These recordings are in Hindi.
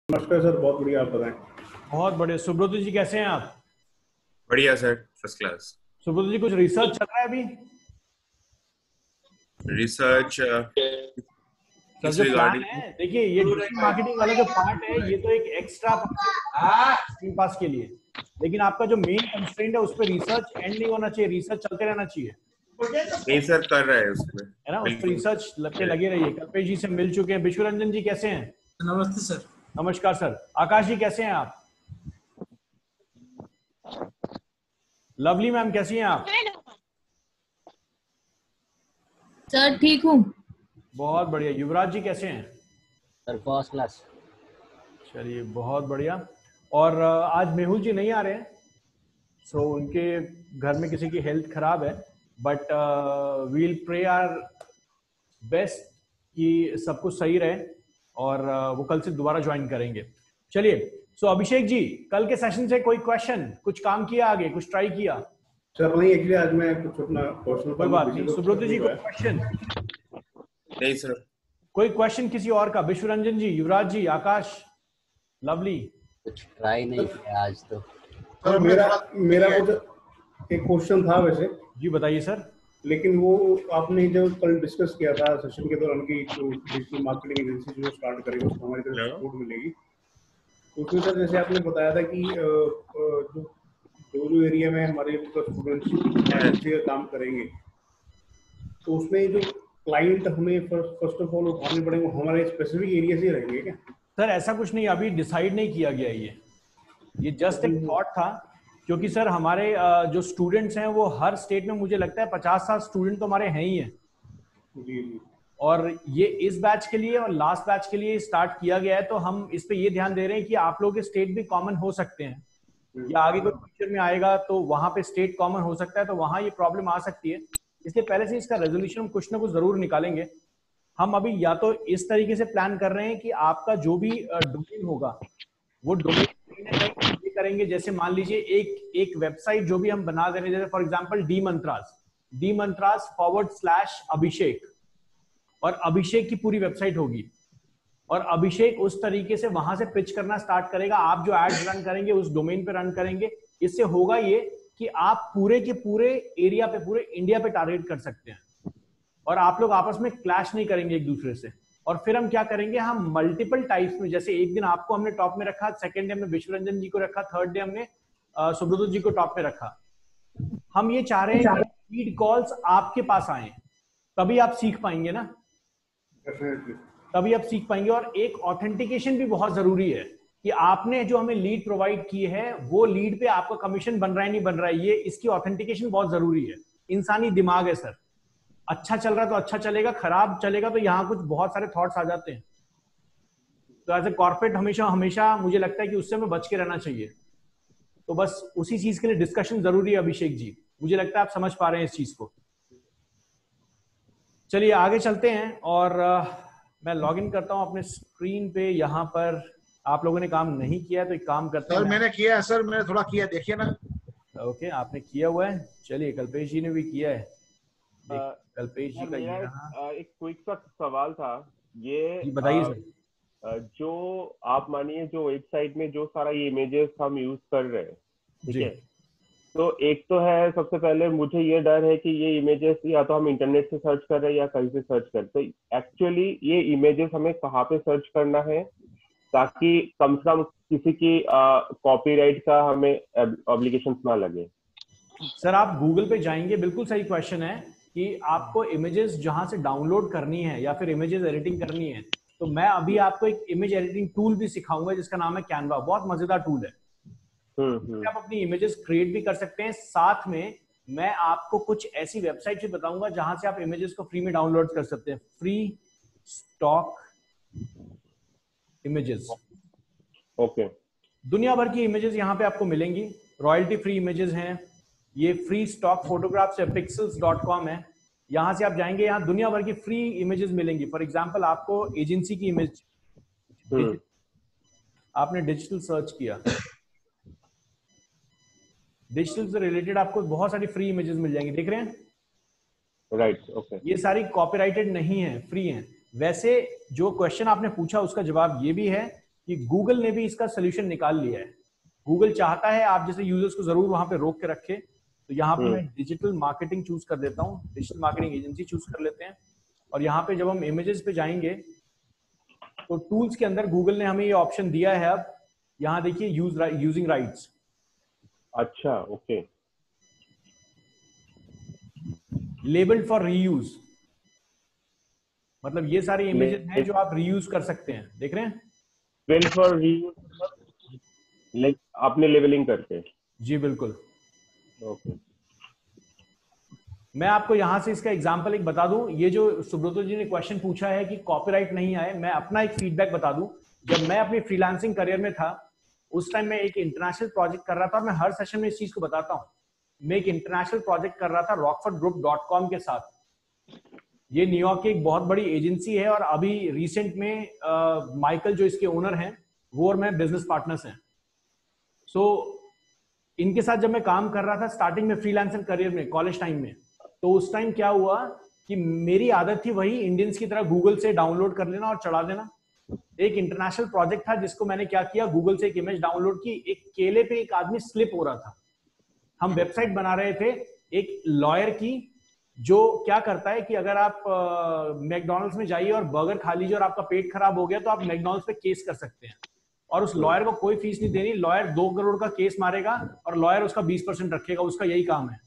नमस्कार सर, बहुत बढ़िया। आप बताएं। बहुत बढ़िया। सुब्रत जी कैसे हैं आप? बढ़िया sir, first class. Subrata ji कुछ रिसर्च चल रहा है अभी? रिसर्च सर किस जो प्लान रिगार्डिंग? है, देखिए ये डिजिटल मार्केटिंग वाला जो पार्ट है ये तो एक एक्स्ट्रा टाइम पास के लिए, लेकिन आपका जो मेन कंस्ट्रेंट है उस पर रिसर्च एंड नहीं होना चाहिए, रिसर्च चलते रहना चाहिए, नहीं सर, कर रहा है उसमें। है ना? उस पर बिल्कुल। रिसर्च लगते लगे रहिए। कल्पेश जी से मिल चुके हैं। विश्वरंजन जी कैसे हैं? नमस्ते सर। नमस्कार सर। आकाश जी कैसे हैं आप? लवली मैम कैसी हैं आप? सर ठीक हूँ। बहुत बढ़िया। युवराज जी कैसे हैं? Sir first class. चलिए बहुत बढ़िया। और आज मेहुल जी नहीं आ रहे हैं, सो उनके घर में किसी की हेल्थ खराब है, but we'll pray our best कि सब कुछ सही रहे, और वो कल से दोबारा ज्वाइन करेंगे। चलिए, सो अभिषेक जी, कल के सेशन से कोई क्वेश्चन, कुछ काम किया आगे, कुछ ट्राई किया? सर नहीं, एक्चुअली आज मैं कुछ अपना पर्सनल कोई बात नहीं। सुब्रत जी कोई क्वेश्चन? नहीं सर। कोई क्वेश्चन किसी और का? विश्वरंजन जी, युवराज जी, आकाश, लवली? कुछ ट्राई नहीं किया आज तो। सर मेरा कुछ एक क्वेश्चन था वैसे। जी बताइए सर। लेकिन वो आपने जो कल डिस्कस किया था सेशन के दौरान की जो डिजिटल मार्केटिंग एजेंसी जो स्टार्ट करेगी उसको हमारी तरफ से सपोर्ट मिलेगी, तो उसमें सर जैसे आपने बताया था कि जो एरिया में हमारे स्टूडेंट्स काम करेंगे, तो उसमें जो क्लाइंट हमें फर्स्ट ऑफ ऑल उठाने पड़ेंगे वो हमारे स्पेसिफिक एरिया से रहेंगे क्या? सर ऐसा कुछ नहीं, अभी डिसाइड नहीं किया गया। ये जस्ट एक थॉट था, क्योंकि सर हमारे जो स्टूडेंट्स हैं वो हर स्टेट में, मुझे लगता है 50-60 स्टूडेंट तो हमारे हैं ही हैं। जी। और ये इस बैच के लिए और लास्ट बैच के लिए स्टार्ट किया गया है, तो हम इस पे ये ध्यान दे रहे हैं कि आप लोगों के स्टेट भी कॉमन हो सकते हैं, या आगे कोई फ्यूचर में आएगा तो वहां पे स्टेट कॉमन हो सकता है, तो वहां ये प्रॉब्लम आ सकती है। इसलिए पहले से इसका रेजोल्यूशन कुछ ना कुछ जरूर निकालेंगे। हम अभी या तो इस तरीके से प्लान कर रहे हैं कि आपका जो भी डोमेन होगा वो डोमेन कहीं ना कहीं ये करेंगे, जैसे मान लीजिए एक वेबसाइट जो भी हम बना दे रहे हैं, जैसे फॉर एग्जांपल /अभिषेक, और अभिषेक की पूरी वेबसाइट होगी, और अभिषेक उस तरीके से वहां से पिच करना स्टार्ट करेगा। आप जो एड्स रन करेंगे उस डोमेन पे रन करेंगे। इससे होगा ये कि आप पूरे के पूरे एरिया पे, पूरे इंडिया पे टारगेट कर सकते हैं, और आप लोग आपस में क्लैश नहीं करेंगे एक दूसरे से। और फिर हम क्या करेंगे, हम मल्टीपल टाइप्स में, जैसे एक दिन आपको हमने टॉप में रखा, सेकंड डे हमने विश्वरंजन जी को रखा, थर्ड डे हमने सुब्रत जी को टॉप में रखा। हम ये चाह रहे हैं कि लीड कॉल्स आपके पास आए, तभी आप सीख पाएंगे ना, तभी आप सीख पाएंगे। और एक ऑथेंटिकेशन भी बहुत जरूरी है कि आपने जो हमें लीड प्रोवाइड की है वो लीड पे आपका कमीशन बन रहा है नहीं बन रहा है, ये इसकी ऑथेंटिकेशन बहुत जरूरी है। इंसानी दिमाग है सर, अच्छा चल रहा है तो अच्छा चलेगा, खराब चलेगा तो यहाँ कुछ बहुत सारे थॉट्स आ जाते हैं। तो एज ए कॉर्पोरेट हमेशा मुझे लगता है कि उससे हमें बच के रहना चाहिए। तो बस उसी चीज के लिए डिस्कशन जरूरी है अभिषेक जी, मुझे लगता है आप समझ पा रहे हैं इस चीज को। चलिए आगे चलते हैं, और मैं लॉग इन करता हूं अपने स्क्रीन पे। यहाँ पर आप लोगों ने काम नहीं किया तो एक काम करते हैं। सर मैंने किया है सर, मैंने थोड़ा किया, देखिए ना। ओके, आपने किया हुआ है। चलिए, कल्पेश जी ने भी किया है। कल्पेश जी का मेरा एक क्विक सा सवाल था। ये बताइए सर। जो आप मानिए जो वेबसाइट में जो सारा ये इमेजेस हम यूज कर रहे हैं, ठीक है, तो एक तो है, सबसे पहले मुझे ये डर है कि ये इमेजेस या तो हम इंटरनेट से सर्च कर रहे हैं या कहीं से सर्च कर, तो एक्चुअली ये इमेजेस हमें कहाँ पे सर्च करना है ताकि कम से कम किसी की कॉपीराइट का हमें ऑब्लिगेशंस ना लगे? सर आप गूगल पे जाएंगे, बिल्कुल सही क्वेश्चन है कि आपको इमेजेस जहां से डाउनलोड करनी है या फिर इमेजेस एडिटिंग करनी है, तो मैं अभी आपको एक इमेज एडिटिंग टूल भी सिखाऊंगा जिसका नाम है कैनवा। बहुत मजेदार टूल है। आप अपनी इमेजेस क्रिएट भी कर सकते हैं। साथ में मैं आपको कुछ ऐसी वेबसाइट भी बताऊंगा जहां से आप इमेजेस को फ्री में डाउनलोड कर सकते हैं। Free stock images, okay. दुनिया भर की इमेजेस यहाँ पे आपको मिलेंगी, रॉयल्टी फ्री इमेजेस हैं। ये फ्री स्टॉक फोटोग्राफ्स है, pixels.com है। यहाँ से आप जाएंगे, यहाँ दुनिया भर की फ्री इमेजेस मिलेंगी। फॉर एग्जांपल आपको एजेंसी की इमेज, आपने डिजिटल सर्च किया, डिजिटल से रिलेटेड आपको बहुत सारी फ्री इमेजेस मिल जाएंगी, देख रहे हैं? Right, okay. ये सारी कॉपीराइटेड नहीं है, फ्री हैं। वैसे जो क्वेश्चन आपने पूछा उसका जवाब ये भी है कि गूगल ने भी इसका सोल्यूशन निकाल लिया है। गूगल चाहता है आप जैसे यूजर्स को जरूर वहां पे रोक के रखे, तो यहाँ पे मैं डिजिटल मार्केटिंग चूज कर देता हूँ, डिजिटल मार्केटिंग एजेंसी चूज कर लेते हैं। और यहाँ पे जब हम इमेजेस पे जाएंगे तो टूल्स के अंदर गूगल ने हमें ये ऑप्शन दिया है। अब यहाँ देखिए यूजिंग राइट्स। अच्छा, ओके। लेबल्ड फॉर रीयूज, मतलब ये सारी इमेजेस हैं जो आप रीयूज कर सकते हैं। देख रहे हैं? लेबल फॉर रीयूज, आपने लेबलिंग करके। जी बिल्कुल। ओके। मैं आपको यहां से इसका एग्जांपल एक बता दूं। ये जो सुब्रतो जी ने क्वेश्चन पूछा है कि कॉपीराइट नहीं आए, मैं अपना एक फीडबैक बता दूं। जब मैं अपनी फ्रीलांसिंग करियर में था उस टाइम मैं एक इंटरनेशनल प्रोजेक्ट कर रहा था, और मैं हर सेशन में इस चीज को बताता हूं। मैं एक इंटरनेशनल प्रोजेक्ट कर रहा था rockfordgroup.com के साथ। ये न्यूयॉर्क की एक बहुत बड़ी एजेंसी है, और अभी रिसेंट में माइकल जो इसके ओनर हैं वो और मैं बिजनेस पार्टनर्स हैं। सो इनके साथ जब मैं काम कर रहा था स्टार्टिंग में फ्रीलांसर करियर में, कॉलेज टाइम में, तो उस टाइम क्या हुआ कि मेरी आदत थी वही इंडियंस की तरह गूगल से डाउनलोड कर लेना और चढ़ा देना। एक इंटरनेशनल प्रोजेक्ट था जिसको मैंने क्या किया, गूगल से एक इमेज डाउनलोड की। एक केले पे एक आदमी स्लिप हो रहा था। हम वेबसाइट बना रहे थे एक लॉयर की, जो क्या करता है कि अगर आप मैकडॉनल्ड्स में जाइए और बर्गर खा लीजिए और आपका पेट खराब हो गया तो आप मैकडॉनल्ड्स पे केस कर सकते हैं, और उस लॉयर को कोई फीस नहीं देनी। लॉयर 2 करोड़ का केस मारेगा और लॉयर उसका 20% रखेगा, उसका यही काम है।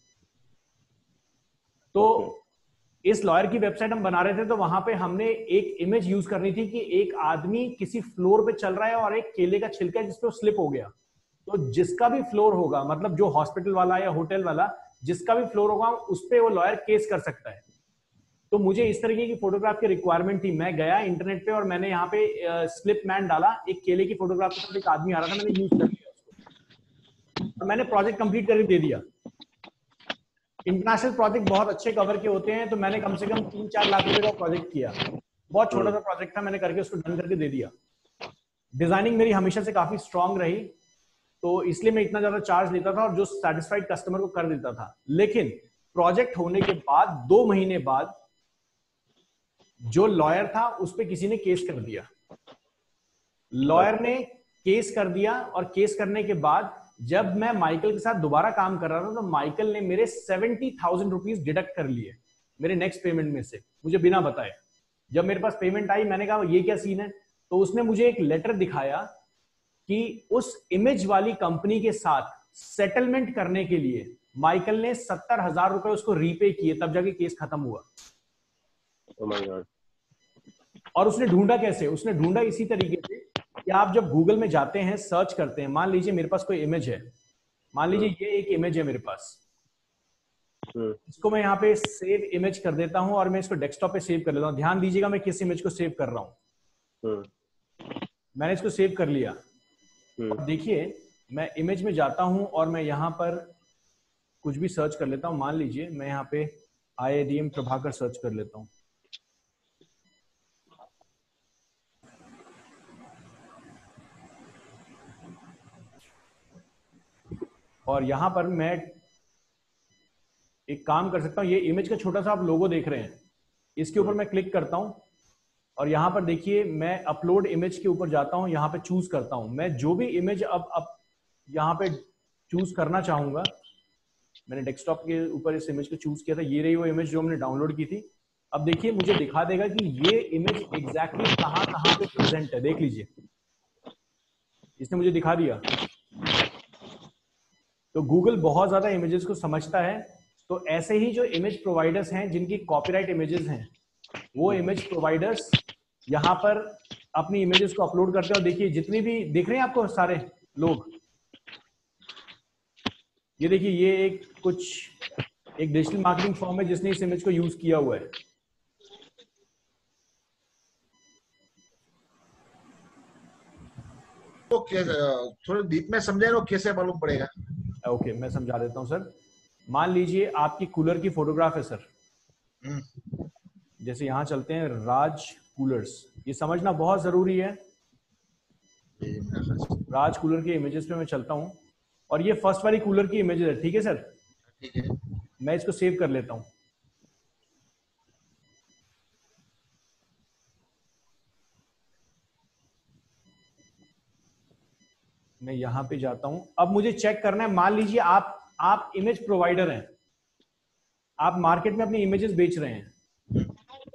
तो इस लॉयर की वेबसाइट हम बना रहे थे, तो वहां पे हमने एक इमेज यूज करनी थी कि एक आदमी किसी फ्लोर पे चल रहा है और एक केले का छिलका है जिसपे स्लिप हो गया। तो जिसका भी फ्लोर होगा, मतलब जो हॉस्पिटल वाला या होटल वाला जिसका भी फ्लोर होगा, उस पे वो लॉयर केस कर सकता है। तो मुझे इस तरीके की फोटोग्राफ की रिक्वायरमेंट थी। मैं गया इंटरनेट पे और मैंने यहाँ पे स्लिप मैन डाला, एक केले की फोटोग्राफ के साथ एक आदमी आ रहा था, मैंने यूज कर लिया उसको और मैंने प्रोजेक्ट कंप्लीट करके दे दिया। इंटरनेशनल प्रोजेक्ट बहुत अच्छे कवर के होते हैं, तो मैंने कम से कम 3-4 लाख रुपए का प्रोजेक्ट किया। बहुत छोटा सा प्रोजेक्ट था, मैंने करके उसको डन करके दे दिया। डिजाइनिंग मेरी हमेशा से काफी स्ट्रांग रही, तो इसलिए मैं इतना ज्यादा चार्ज लेता था और जो सेटिस्फाइड कस्टमर को कर देता था। लेकिन प्रोजेक्ट होने के बाद 2 महीने बाद जो लॉयर था उस पे किसी ने केस कर दिया। लॉयर ने केस कर दिया, और केस करने के बाद जब मैं माइकल के साथ दोबारा काम कर रहा था तो माइकल ने मेरे 70,000 रुपीज डिडक्ट कर लिए मेरे नेक्स्ट पेमेंट में से, मुझे बिना बताए। जब मेरे पास पेमेंट आई मैंने कहा ये क्या सीन है, तो उसने मुझे एक लेटर दिखाया कि उस इमेज वाली कंपनी के साथ सेटलमेंट करने के लिए माइकल ने 70,000 रुपए उसको रीपे किए, तब जाके केस खत्म हुआ। Oh my God. और उसने ढूंढा कैसे? उसने ढूंढा इसी तरीके से कि आप जब गूगल में जाते हैं, सर्च करते हैं, मान लीजिए मेरे पास कोई इमेज है, मान लीजिए ये एक इमेज है मेरे पास, इसको मैं यहाँ पे सेव इमेज कर देता हूं और मैं इसको डेस्कटॉप पे सेव कर लेता हूं। ध्यान दीजिएगा मैं किस इमेज को सेव कर रहा हूं। मैंने इसको सेव कर लिया। अब देखिए मैं इमेज में जाता हूं और मैं यहाँ पर कुछ भी सर्च कर लेता हूं। मान लीजिए मैं यहाँ पे IIDM प्रभाकर सर्च कर लेता हूं। और यहां पर मैं एक काम कर सकता हूं, ये इमेज का छोटा सा आप लोगो देख रहे हैं, इसके ऊपर मैं क्लिक करता हूं और यहां पर देखिए मैं अपलोड इमेज के ऊपर जाता हूं, यहां पे चूज करता हूं। मैं जो भी इमेज अब यहां पे चूज करना चाहूंगा, मैंने डेस्कटॉप के ऊपर इस इमेज को चूज किया था, ये रही वो इमेज जो हमने डाउनलोड की थी। अब देखिए मुझे दिखा देगा कि ये इमेज एग्जैक्टली कहां कहां पे प्रेजेंट है। देख लीजिए इसने मुझे दिखा दिया। तो गूगल बहुत ज्यादा इमेजेस को समझता है। तो ऐसे ही जो इमेज प्रोवाइडर्स हैं जिनकी कॉपीराइट इमेजेस हैं, वो इमेज प्रोवाइडर्स यहां पर अपनी इमेजेस को अपलोड करते हैं। और देखिए जितनी भी दिख रहे हैं आपको सारे लोग, ये देखिए ये एक डिजिटल मार्केटिंग फर्म है जिसने इस इमेज को यूज किया हुआ है। तो थोड़ा डीप में समझाएगा कैसे मालूम पड़ेगा? ओके मैं समझा देता हूं सर। मान लीजिए आपकी कूलर की फोटोग्राफ है सर, जैसे यहां चलते हैं राज कूलर्स, ये समझना बहुत जरूरी है। राज कूलर के इमेजेस पे मैं चलता हूं और ये फर्स्ट वाली कूलर की इमेज है। ठीक है सर, ठीक है। मैं इसको सेव कर लेता हूं। मैं यहाँ पे जाता हूं। अब मुझे चेक करना है, मान लीजिए आप इमेज प्रोवाइडर हैं, आप मार्केट में अपनी इमेजेस बेच रहे हैं,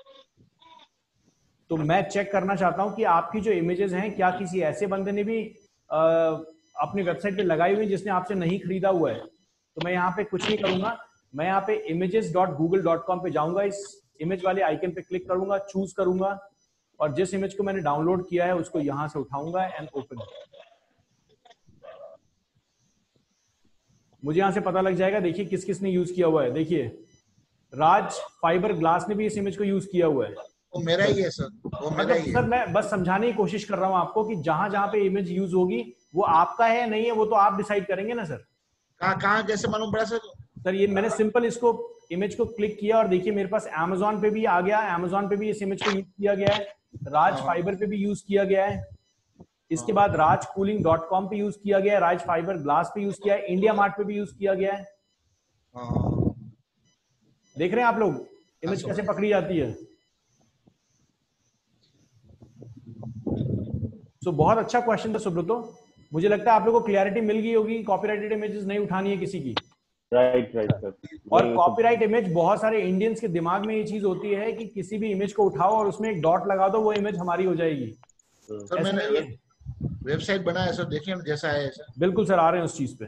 तो मैं चेक करना चाहता हूं कि आपकी जो इमेजेस हैं क्या किसी ऐसे बंदे ने भी अपनी वेबसाइट पे लगाई हुई जिसने आपसे नहीं खरीदा हुआ है। तो मैं यहाँ पे कुछ नहीं करूंगा, मैं यहाँ पे images.google.com पे जाऊंगा, इस इमेज वाले आइकन पे क्लिक करूंगा, चूज करूंगा और जिस इमेज को मैंने डाउनलोड किया है उसको यहां से उठाऊंगा एंड ओपन। मुझे यहां से पता लग जाएगा, देखिए किस किस ने यूज किया हुआ है। देखिए राज फाइबर ग्लास ने भी इस इमेज को यूज किया हुआ है। वो मेरा ही है सर, वो मेरा ही है। सर मैं बस समझाने की कोशिश कर रहा हूं आपको कि जहां जहां पे इमेज यूज होगी वो आपका है या नहीं है, वो तो आप डिसाइड करेंगे ना सर। कहाँ कैसे मालूम पड़ा सर? सर ये मैंने सिंपल इसको इमेज को क्लिक किया और देखिए मेरे पास Amazon पे भी आ गया, Amazon पे भी इस इमेज को यूज किया गया है, राज फाइबर पे भी यूज किया गया है, इसके बाद rajcooling.com पे यूज किया गया है, राज फाइबर ग्लास पे यूज किया है, इंडिया मार्ट पे भी यूज किया गया है। देख रहे हैं आप लोग इमेज कैसे पकड़ी जाती है। तो बहुत अच्छा क्वेश्चन था सुब्रतो, मुझे लगता है आप लोगों को क्लियरिटी मिल गई होगी, कॉपीराइटेड इमेजेस नहीं उठानी है किसी की। Right sir. और कॉपीराइट इमेज, बहुत सारे इंडियंस के दिमाग में ये चीज होती है कि किसी भी इमेज को उठाओ और उसमें एक डॉट लगा दो, वो इमेज हमारी हो जाएगी। सर मैंने वेबसाइट बनाया सर, देखिए जैसा है सर। बिल्कुल सर, आ रहे हैं उस चीज पे।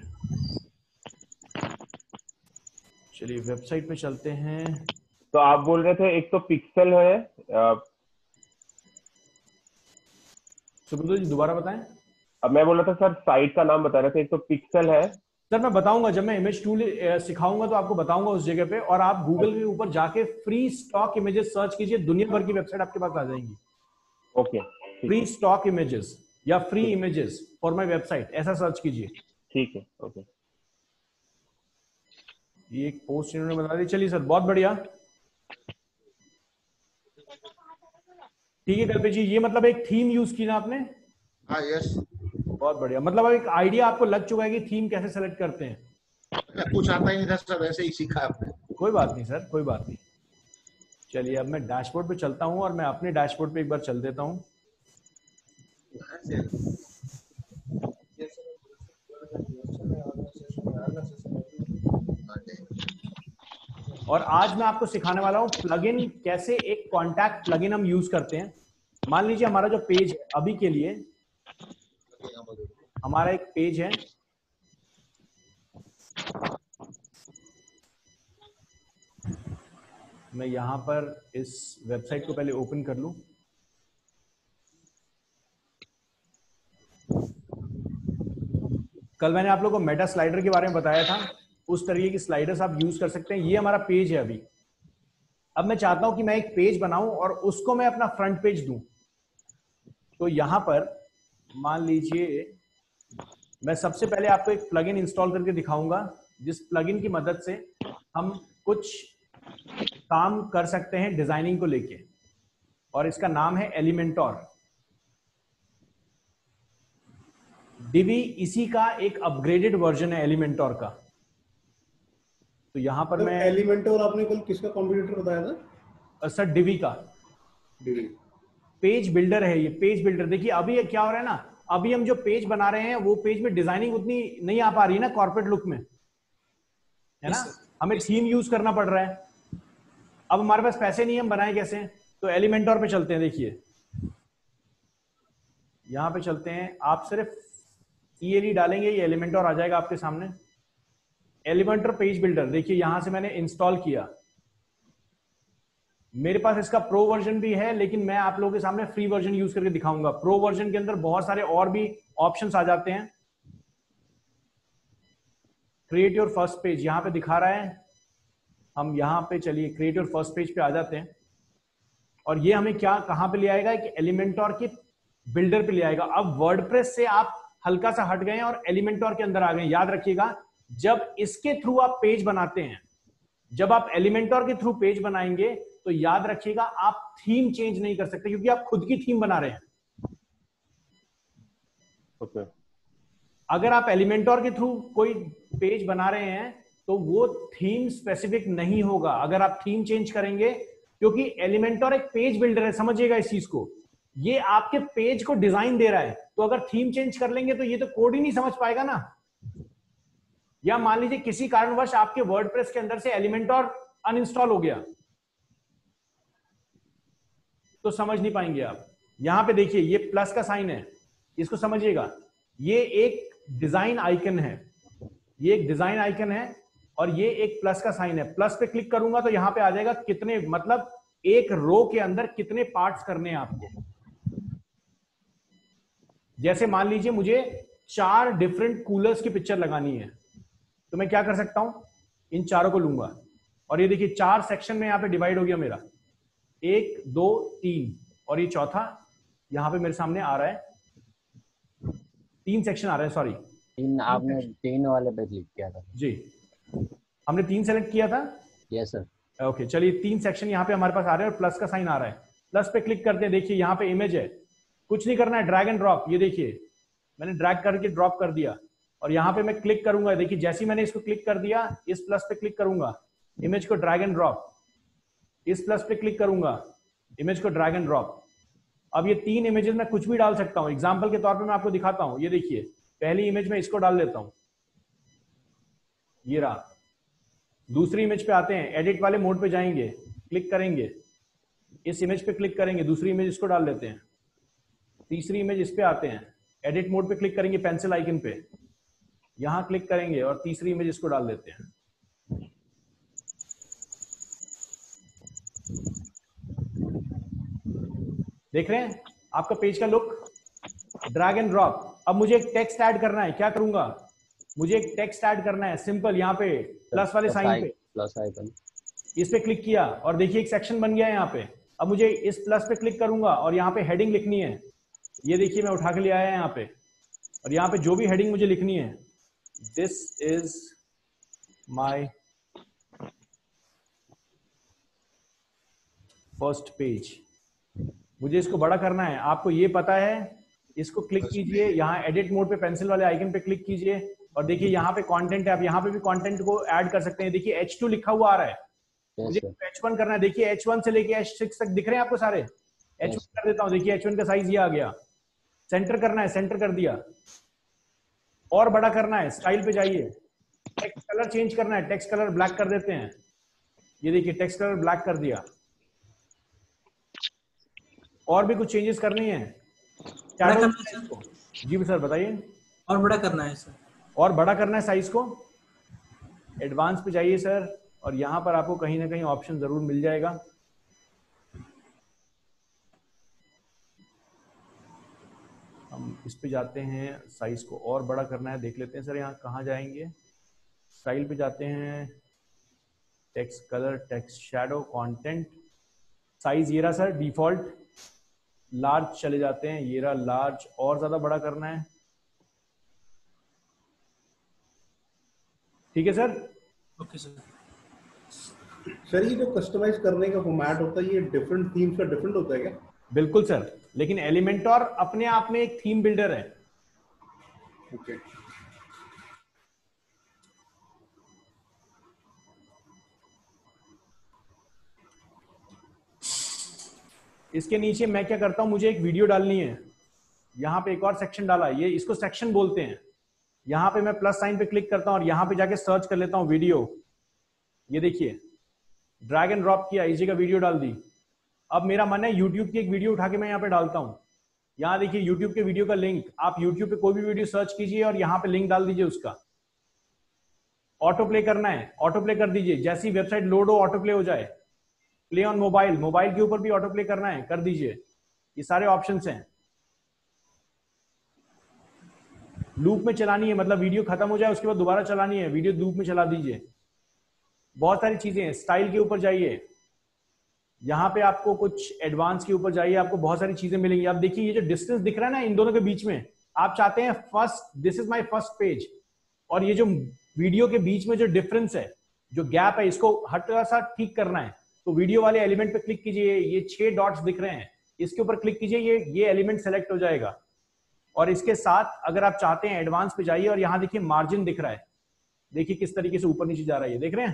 चलिए वेबसाइट पे चलते हैं। तो आप बोल रहे थे एक तो पिक्सल है, सुब्रतो जी दोबारा बताएं। अब मैं बोल रहा था सर, साइट का नाम बता रहे थे, एक तो पिक्सल है। सर मैं बताऊंगा, जब मैं इमेज टूल सिखाऊंगा तो आपको बताऊंगा उस जगह पे, और आप गूगल के ऊपर जाके फ्री स्टॉक इमेजेस सर्च कीजिए, दुनिया भर की वेबसाइट आपके पास आ जाएंगी। ओके, फ्री स्टॉक इमेजेस या free images for my website, ऐसा सर्च कीजिए। ठीक है, ओके। ये एक पोस्ट इन्होंने बता दी। चलिए सर बहुत बढ़िया, ठीक है कल्पेश जी, ये मतलब एक थीम यूज की ना आपने? हाँ यस, बहुत बढ़िया, मतलब अब एक आइडिया आपको लग चुका है कि थीम कैसे सेलेक्ट करते हैं। कुछ आता ही नहीं था सर, वैसे ही सीखा आपने। कोई बात नहीं सर, कोई बात नहीं। चलिए अब मैं डैशबोर्ड पे चलता हूं और मैं अपने डैशबोर्ड पे एक बार चल देता हूं। और आज मैं आपको सिखाने वाला हूं प्लगइन, कैसे एक कॉन्टैक्ट प्लगइन हम यूज करते हैं। मान लीजिए हमारा जो पेज है, अभी के लिए हमारा एक पेज है, मैं यहां पर इस वेबसाइट को पहले ओपन कर लूं। कल मैंने आप लोगों को मेटा स्लाइडर के बारे में बताया था, उस तरीके की स्लाइडर्स आप यूज कर सकते हैं। ये हमारा पेज है अभी। अब मैं चाहता हूं कि मैं एक पेज बनाऊं और उसको मैं अपना फ्रंट पेज दूं। तो यहां पर मान लीजिए मैं सबसे पहले आपको एक प्लगइन इंस्टॉल करके दिखाऊंगा, जिस प्लगइन की मदद से हम कुछ काम कर सकते हैं डिजाइनिंग को लेके, और इसका नाम है एलिमेंटोर। डिवी इसी का एक अपग्रेडेड वर्जन है एलिमेंटोर का। तो यहां पर मैं एलिमेंटोर, आपने कल किसका कॉम्पिटिटर बताया था? सर डिवी का। डिवी पेज बिल्डर है ये, पेज बिल्डर। देखिए अभी ये क्या हो रहा है ना, अभी हम जो पेज बना रहे हैं वो पेज में डिजाइनिंग उतनी नहीं आ पा रही है ना कॉर्पोरेट लुक में, है ना, हमें थीम यूज करना पड़ रहा है। अब हमारे पास पैसे नहीं, हम बनाए कैसे? तो एलिमेंटोर पे चलते हैं। देखिए यहां पे चलते हैं, आप सिर्फ ELE डालेंगे, ये एलिमेंटोर आ जाएगा आपके सामने। एलिमेंटोर पेज बिल्डर, देखिए यहां से मैंने इंस्टॉल किया। मेरे पास इसका प्रो वर्जन भी है, लेकिन मैं आप लोगों के सामने फ्री वर्जन यूज करके दिखाऊंगा। प्रो वर्जन के अंदर बहुत सारे और भी ऑप्शंस आ जाते हैं। क्रिएट योर फर्स्ट पेज यहां पे दिखा रहा है, हम यहां पे चलिए क्रिएट योर फर्स्ट पेज पे आ जाते हैं, और ये हमें क्या कहां पे ले आएगा कि एलिमेंटोर के बिल्डर पे ले आएगा। अब वर्डप्रेस से आप हल्का सा हट गए हैं और एलिमेंटोर के अंदर आ गए। याद रखिएगा, जब इसके थ्रू आप पेज बनाते हैं, जब आप एलिमेंटोर के थ्रू पेज बनाएंगे तो याद रखिएगा आप थीम चेंज नहीं कर सकते, क्योंकि आप खुद की थीम बना रहे हैं। ओके। अगर आप एलिमेंटोर के थ्रू कोई पेज बना रहे हैं तो वो थीम स्पेसिफिक नहीं होगा अगर आप थीम चेंज करेंगे, क्योंकि एलिमेंटोर एक पेज बिल्डर है, समझिएगा इस चीज को। ये आपके पेज को डिजाइन दे रहा है, तो अगर थीम चेंज कर लेंगे तो ये तो कोड ही नहीं समझ पाएगा ना। या मान लीजिए किसी कारणवश आपके वर्डप्रेस के अंदर से एलिमेंटोर अनइंस्टॉल हो गया, तो समझ नहीं पाएंगे आप। यहां पे देखिए ये प्लस का साइन है, इसको समझिएगा, ये एक डिजाइन आइकन है, ये एक डिजाइन आइकन है और ये एक प्लस का साइन है। प्लस पे क्लिक करूंगा तो यहां पे आ जाएगा कितने, मतलब एक रो के अंदर कितने पार्ट्स करने हैं आपको। जैसे मान लीजिए मुझे 4 डिफरेंट कूलर्स की पिक्चर लगानी है, तो मैं क्या कर सकता हूं, इन चारों को लूंगा और ये देखिए 4 सेक्शन में यहां पे डिवाइड हो गया मेरा, 1 2 3 और ये चौथा यहां पे मेरे सामने आ रहा है, 3 सेक्शन आ रहे हैं, सॉरी 3 आपने 3 वाले पे क्लिक किया था जी, हमने 3 सेलेक्ट किया था। Yes sir. ओके चलिए 3 सेक्शन यहाँ पे हमारे पास आ रहे हैं और प्लस का साइन आ रहा है। प्लस पे क्लिक करते हैं, देखिए यहाँ पे इमेज है, कुछ नहीं करना है, ड्रैग एंड ड्रॉप। ये देखिए मैंने ड्रैग करके ड्रॉप कर दिया और यहाँ पे मैं क्लिक करूंगा, देखिए जैसे ही मैंने इसको क्लिक कर दिया, इस प्लस पे क्लिक करूंगा, इमेज को ड्रैग एंड ड्रॉप, इस प्लस पे क्लिक करूंगा, इमेज को ड्रैग एंड ड्रॉप। अब ये 3 इमेजेस में कुछ भी डाल सकता हूँ। एग्जाम्पल के तौर पर मैं आपको दिखाता हूँ, ये देखिए पहली इमेज में इसको डाल देता हूँ, ये रहा। दूसरी इमेज पे आते हैं, एडिट वाले मोड पे जाएंगे, क्लिक करेंगे, इस इमेज पे क्लिक करेंगे, दूसरी इमेज इसको डाल देते हैं। तीसरी इमेज इस पे आते हैं, एडिट मोड पे क्लिक करेंगे, पेंसिल आइकन पे यहां क्लिक करेंगे और तीसरी इमेज इसको डाल देते हैं। देख रहे हैं आपका पेज का लुक, ड्रैग एंड ड्रॉप। अब मुझे एक टेक्स्ट ऐड करना है, क्या करूंगा, मुझे एक टेक्स्ट ऐड करना है, सिंपल यहाँ पे प्लस वाले साइन पे, प्लस आइकन, इस पे क्लिक किया और देखिए एक सेक्शन बन गया है यहाँ पे। अब मुझे इस प्लस पे क्लिक करूंगा और यहाँ पे हेडिंग लिखनी है, ये देखिए मैं उठा के ले आया यहाँ पे, और यहाँ पे जो भी हेडिंग मुझे लिखनी है, this is my first page, मुझे इसको बड़ा करना है। आपको ये पता है, इसको क्लिक कीजिए, यहाँ एडिट मोड पे पेंसिल वाले आइकन पे क्लिक कीजिए और देखिए यहाँ पे कंटेंट है, आप यहाँ पे भी कंटेंट को ऐड कर सकते हैं। देखिए H2 लिखा हुआ आ रहा है, मुझे H1 करना है, देखिए H1 से लेके H6 तक दिख रहे हैं आपको सारे, H1 कर देता हूँ, देखिए H1 का साइज ये आ गया। सेंटर करना है, सेंटर कर दिया, और बड़ा करना है, स्टाइल पे जाइए, टेक्स्ट कलर चेंज करना है, टेक्स्ट कलर ब्लैक कर देते हैं, ये देखिए टेक्स्ट कलर ब्लैक कर दिया। और भी कुछ चेंजेस करनी है, जी सर बताइए। और बड़ा करना है सर, और बड़ा करना है साइज को, एडवांस पे जाइए सर, और यहां पर आपको कहीं ना कहीं ऑप्शन जरूर मिल जाएगा। हम इस पे जाते हैं, साइज को और बड़ा करना है, देख लेते हैं सर यहाँ कहाँ जाएंगे। स्टाइल पे जाते हैं, text colour, text shadow, content, size ये रहा सर डिफॉल्ट, लार्ज चले जाते हैं, ये रहा लार्ज, और ज्यादा बड़ा करना है, ठीक है सर। Okay sir. सर ये जो कस्टमाइज करने का फॉर्मेट होता है, ये डिफरेंट थीम्स का डिफरेंट होता है क्या? बिल्कुल सर, लेकिन एलिमेंटोर अपने आप में एक थीम बिल्डर है। ओके। इसके नीचे मैं क्या करता हूं, मुझे एक वीडियो डालनी है, यहां पे एक और सेक्शन डाला है, ये इसको सेक्शन बोलते हैं। यहां पे मैं प्लस साइन पे क्लिक करता हूं और यहां पे जाके सर्च कर लेता हूं वीडियो, ये देखिए ड्रैग एंड ड्रॉप किया, इसी का वीडियो डाल दी। अब मेरा मन है यूट्यूब की एक वीडियो उठा के मैं यहाँ पे डालता हूँ, यहाँ देखिए यूट्यूब के वीडियो का लिंक, आप यूट्यूब पे कोई भी वीडियो सर्च कीजिए और यहाँ पे लिंक डाल दीजिए उसका। ऑटो प्ले करना है, ऑटो प्ले कर दीजिए, जैसी वेबसाइट लोड हो ऑटो प्ले हो जाए। प्ले ऑन मोबाइल, मोबाइल के ऊपर भी ऑटो प्ले करना है, कर दीजिए। ये सारे ऑप्शंस हैं। लूप में चलानी है, मतलब वीडियो खत्म हो जाए उसके बाद दोबारा चलानी है, वीडियो लूप में चला दीजिए। बहुत सारी चीजें हैं। स्टाइल के ऊपर जाइए, यहाँ पे आपको कुछ एडवांस के ऊपर जाइए, आपको बहुत सारी चीजें मिलेंगी। आप देखिए ये जो डिस्टेंस दिख रहा है ना इन दोनों के बीच में, आप चाहते हैं first, this is my first page, और ये जो वीडियो के बीच में जो डिफरेंस है, जो गैप है, इसको हल्का सा ठीक करना है। तो वीडियो वाले एलिमेंट पे क्लिक कीजिए, ये 6 डॉट्स दिख रहे हैं, इसके ऊपर क्लिक कीजिए, ये एलिमेंट सेलेक्ट हो जाएगा। और इसके साथ अगर आप चाहते हैं एडवांस पे जाइए और यहाँ देखिए मार्जिन दिख रहा है, देखिए किस तरीके से ऊपर नीचे जा रहा है, ये देख रहे हैं,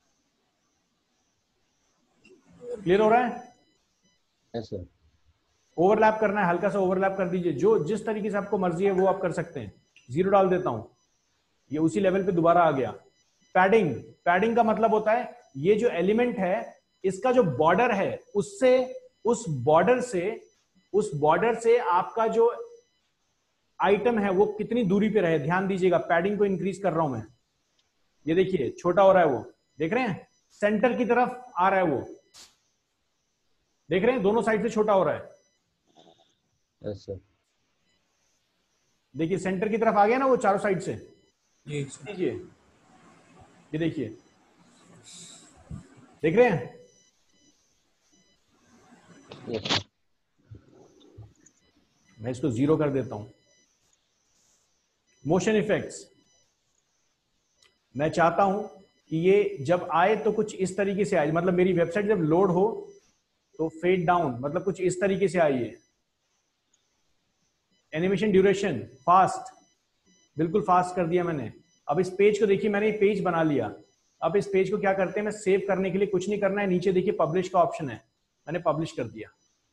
क्लियर हो रहा है? Yes sir. ओवरलैप करना है, हल्का सा ओवरलैप कर दीजिए, जो जिस तरीके से आपको मर्जी है वो आप कर सकते हैं। 0 डाल देता हूं, ये उसी लेवल पे दोबारा आ गया। पैडिंग, पैडिंग का मतलब होता है ये जो एलिमेंट है इसका जो बॉर्डर है उससे उस बॉर्डर से आपका जो आइटम है वो कितनी दूरी पे रहे, ध्यान दीजिएगा। पैडिंग को इंक्रीज कर रहा हूं मैं, ये देखिए छोटा हो रहा है, वो देख रहे हैं, सेंटर की तरफ आ रहा है, वो देख रहे हैं, दोनों साइड से छोटा हो रहा है। Yes sir. देखिए सेंटर की तरफ आ गया ना वो चारों साइड से। जी सर। देखिए ये देखिए, देख रहे हैं। Yes sir. मैं इसको 0 कर देता हूं। मोशन इफेक्ट्स, मैं चाहता हूं कि ये जब आए तो कुछ इस तरीके से आए, मतलब मेरी वेबसाइट जब लोड हो तो फेड डाउन, मतलब कुछ इस तरीके से आइए। एनिमेशन ड्यूरेशन फास्ट, बिल्कुल फास्ट कर दिया मैंने। अब इस पेज को देखिए, मैंने ये पेज बना लिया। अब इस पेज को क्या करते हैं, मैं सेव करने के लिए कुछ नहीं करना है, नीचे देखिए पब्लिश का ऑप्शन है, मैंने पब्लिश कर दिया।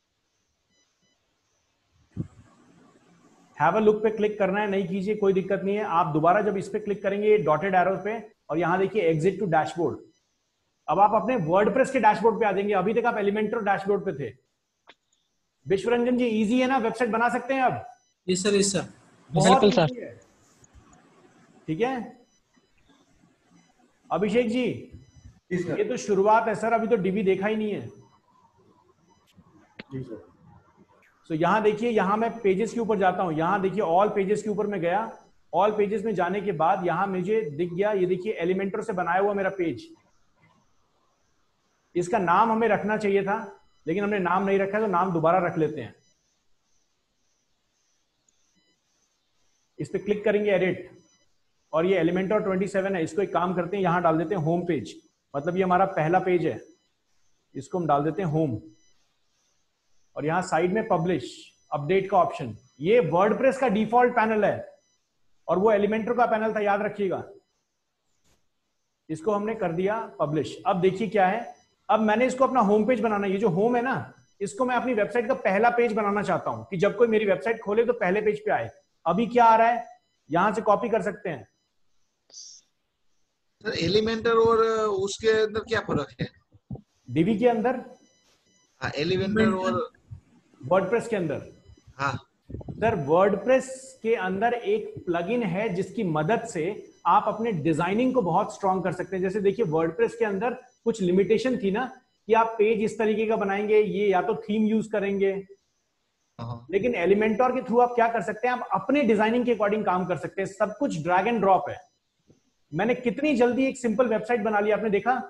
हैव अ लुक पे क्लिक करना है, नहीं कीजिए, कोई दिक्कत नहीं है। आप दोबारा जब इस पे क्लिक करेंगे डॉटेड एरो पे, और यहां देखिए एग्जिट टू डैशबोर्ड, अब आप अपने वर्डप्रेस के डैशबोर्ड पे आ जाएंगे। अभी तक आप एलिमेंटर डैशबोर्ड पे थे। विश्वरंजन जी, इजी है ना, वेबसाइट बना सकते हैं अब? Yes sir, yes sir. बिल्कुल सर, ठीक है। अभिषेक जी, ये तो शुरुआत है सर, अभी तो डीबी देखा ही नहीं है। जी सर। तो यहां देखिए, यहां मैं पेजेस के ऊपर जाता हूं, यहां देखिए ऑल पेजेस के ऊपर मैं गया। ऑल पेजेस में जाने के बाद यहां मुझे दिख गया, ये देखिए एलिमेंटर से बनाया हुआ मेरा पेज। इसका नाम हमें रखना चाहिए था, लेकिन हमने नाम नहीं रखा, तो नाम दोबारा रख लेते हैं। इस पे क्लिक करेंगे एडिट, और ये एलिमेंटर 27 है, इसको एक काम करते हैं, यहां डाल देते हैं होम पेज, मतलब ये हमारा पहला पेज है, इसको हम डाल देते हैं होम। और यहां साइड में पब्लिश अपडेट का ऑप्शन, ये वर्डप्रेस का डिफॉल्ट पैनल है और वो एलिमेंटर का पैनल था, याद रखिएगा। इसको हमने कर दिया पब्लिश। अब देखिए क्या है, अब मैंने इसको अपना होम पेज बनाना है। ये जो होम है ना, इसको मैं अपनी वेबसाइट का पहला पेज बनाना चाहता हूं कि जब कोई मेरी वेबसाइट खोले तो पहले पेज पे आए। अभी क्या आ रहा है, यहां से कॉपी कर सकते हैं। सर एलिमेंटर और उसके अंदर क्या फर्क है? डीबी के अंदर, हाँ, एलिमेंटर और वर्डप्रेस के अंदर। हाँ सर, वर्डप्रेस के अंदर एक प्लगइन है जिसकी मदद से आप अपने डिजाइनिंग को बहुत स्ट्रांग कर सकते हैं। जैसे देखिए वर्डप्रेस के अंदर कुछ लिमिटेशन थी ना कि आप पेज इस तरीके का बनाएंगे, ये या तो थीम यूज करेंगे, लेकिन एलिमेंटर के थ्रू आप क्या कर सकते हैं, आप अपने डिजाइनिंग के अकॉर्डिंग काम कर सकते हैं। सब कुछ ड्रैग एंड ड्रॉप है। मैंने कितनी जल्दी एक सिंपल वेबसाइट बना ली, आपने देखा?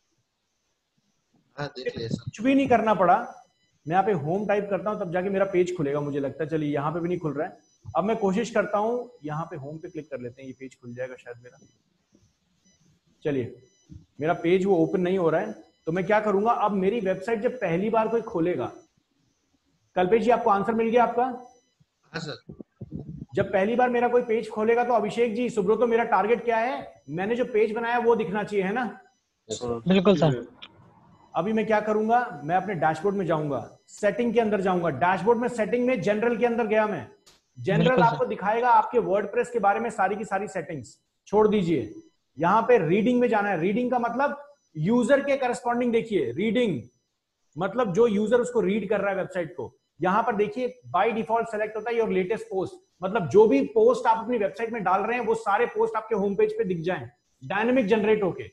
देख लिया सर। कुछ भी नहीं करना पड़ा। मैं यहाँ पे होम टाइप करता हूं तब जाके मेरा पेज खुलेगा, मुझे लगता है। चलिए यहाँ पे भी नहीं खुल रहा है। अब मैं कोशिश करता हूं, यहाँ पे होम पे क्लिक कर लेते हैं, ये पेज खुल जाएगा शायद मेरा। चलिए, मेरा पेज वो ओपन नहीं हो रहा है, तो मैं क्या करूंगा, अब मेरी वेबसाइट जब पहली बार कोई खोलेगा, कल्पेश जी आपको आंसर मिल गया आपका? हाँ सर। जब पहली बार मेरा कोई पेज खोलेगा तो अभिषेक जी, सुब्रतो, मेरा टारगेट क्या है, मैंने जो पेज बनाया वो दिखना चाहिए, है ना? बिल्कुल सर। अभी मैं क्या करूंगा, मैं अपने डैशबोर्ड में जाऊंगा, सेटिंग के अंदर जाऊंगा। डैशबोर्ड में सेटिंग में जनरल के अंदर गया मैं। जनरल आपको दिखाएगा आपके वर्डप्रेस के बारे में सारी की सारी सेटिंग्स। छोड़ दीजिए, यहां पे रीडिंग में जाना है। रीडिंग का मतलब यूजर के करस्पॉन्डिंग, देखिए रीडिंग मतलब जो यूजर उसको रीड कर रहा है वेबसाइट को। यहां पर देखिए बाय डिफॉल्ट सेलेक्ट होता है योर लेटेस्ट पोस्ट, मतलब जो भी पोस्ट आप अपनी वेबसाइट में डाल रहे हैं वो सारे पोस्ट आपके होम पेज पे दिख जाएं, डायनेमिक जनरेट होके।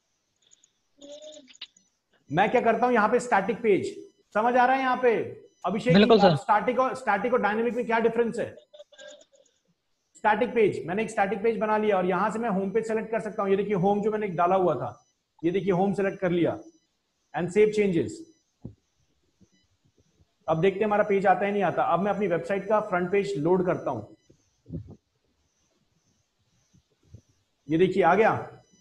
मैं क्या करता हूं, यहाँ पे स्टैटिक पेज, समझ आ रहा है यहाँ पे अभिषेक? स्टैटिक और डायनेमिक में क्या डिफरेंस है? स्टैटिक पेज, मैंने एक स्टैटिक पेज बना लिया और यहां से मैं होम पेज सेलेक्ट कर सकता हूं। ये देखिए होम जो मैंने डाला हुआ था, ये देखिए होम सेलेक्ट कर लिया एंड सेव चेंजेस। अब देखते हैं हमारा पेज आता है नहीं आता। अब मैं अपनी वेबसाइट का फ्रंट पेज लोड करता हूं, ये देखिए आ गया।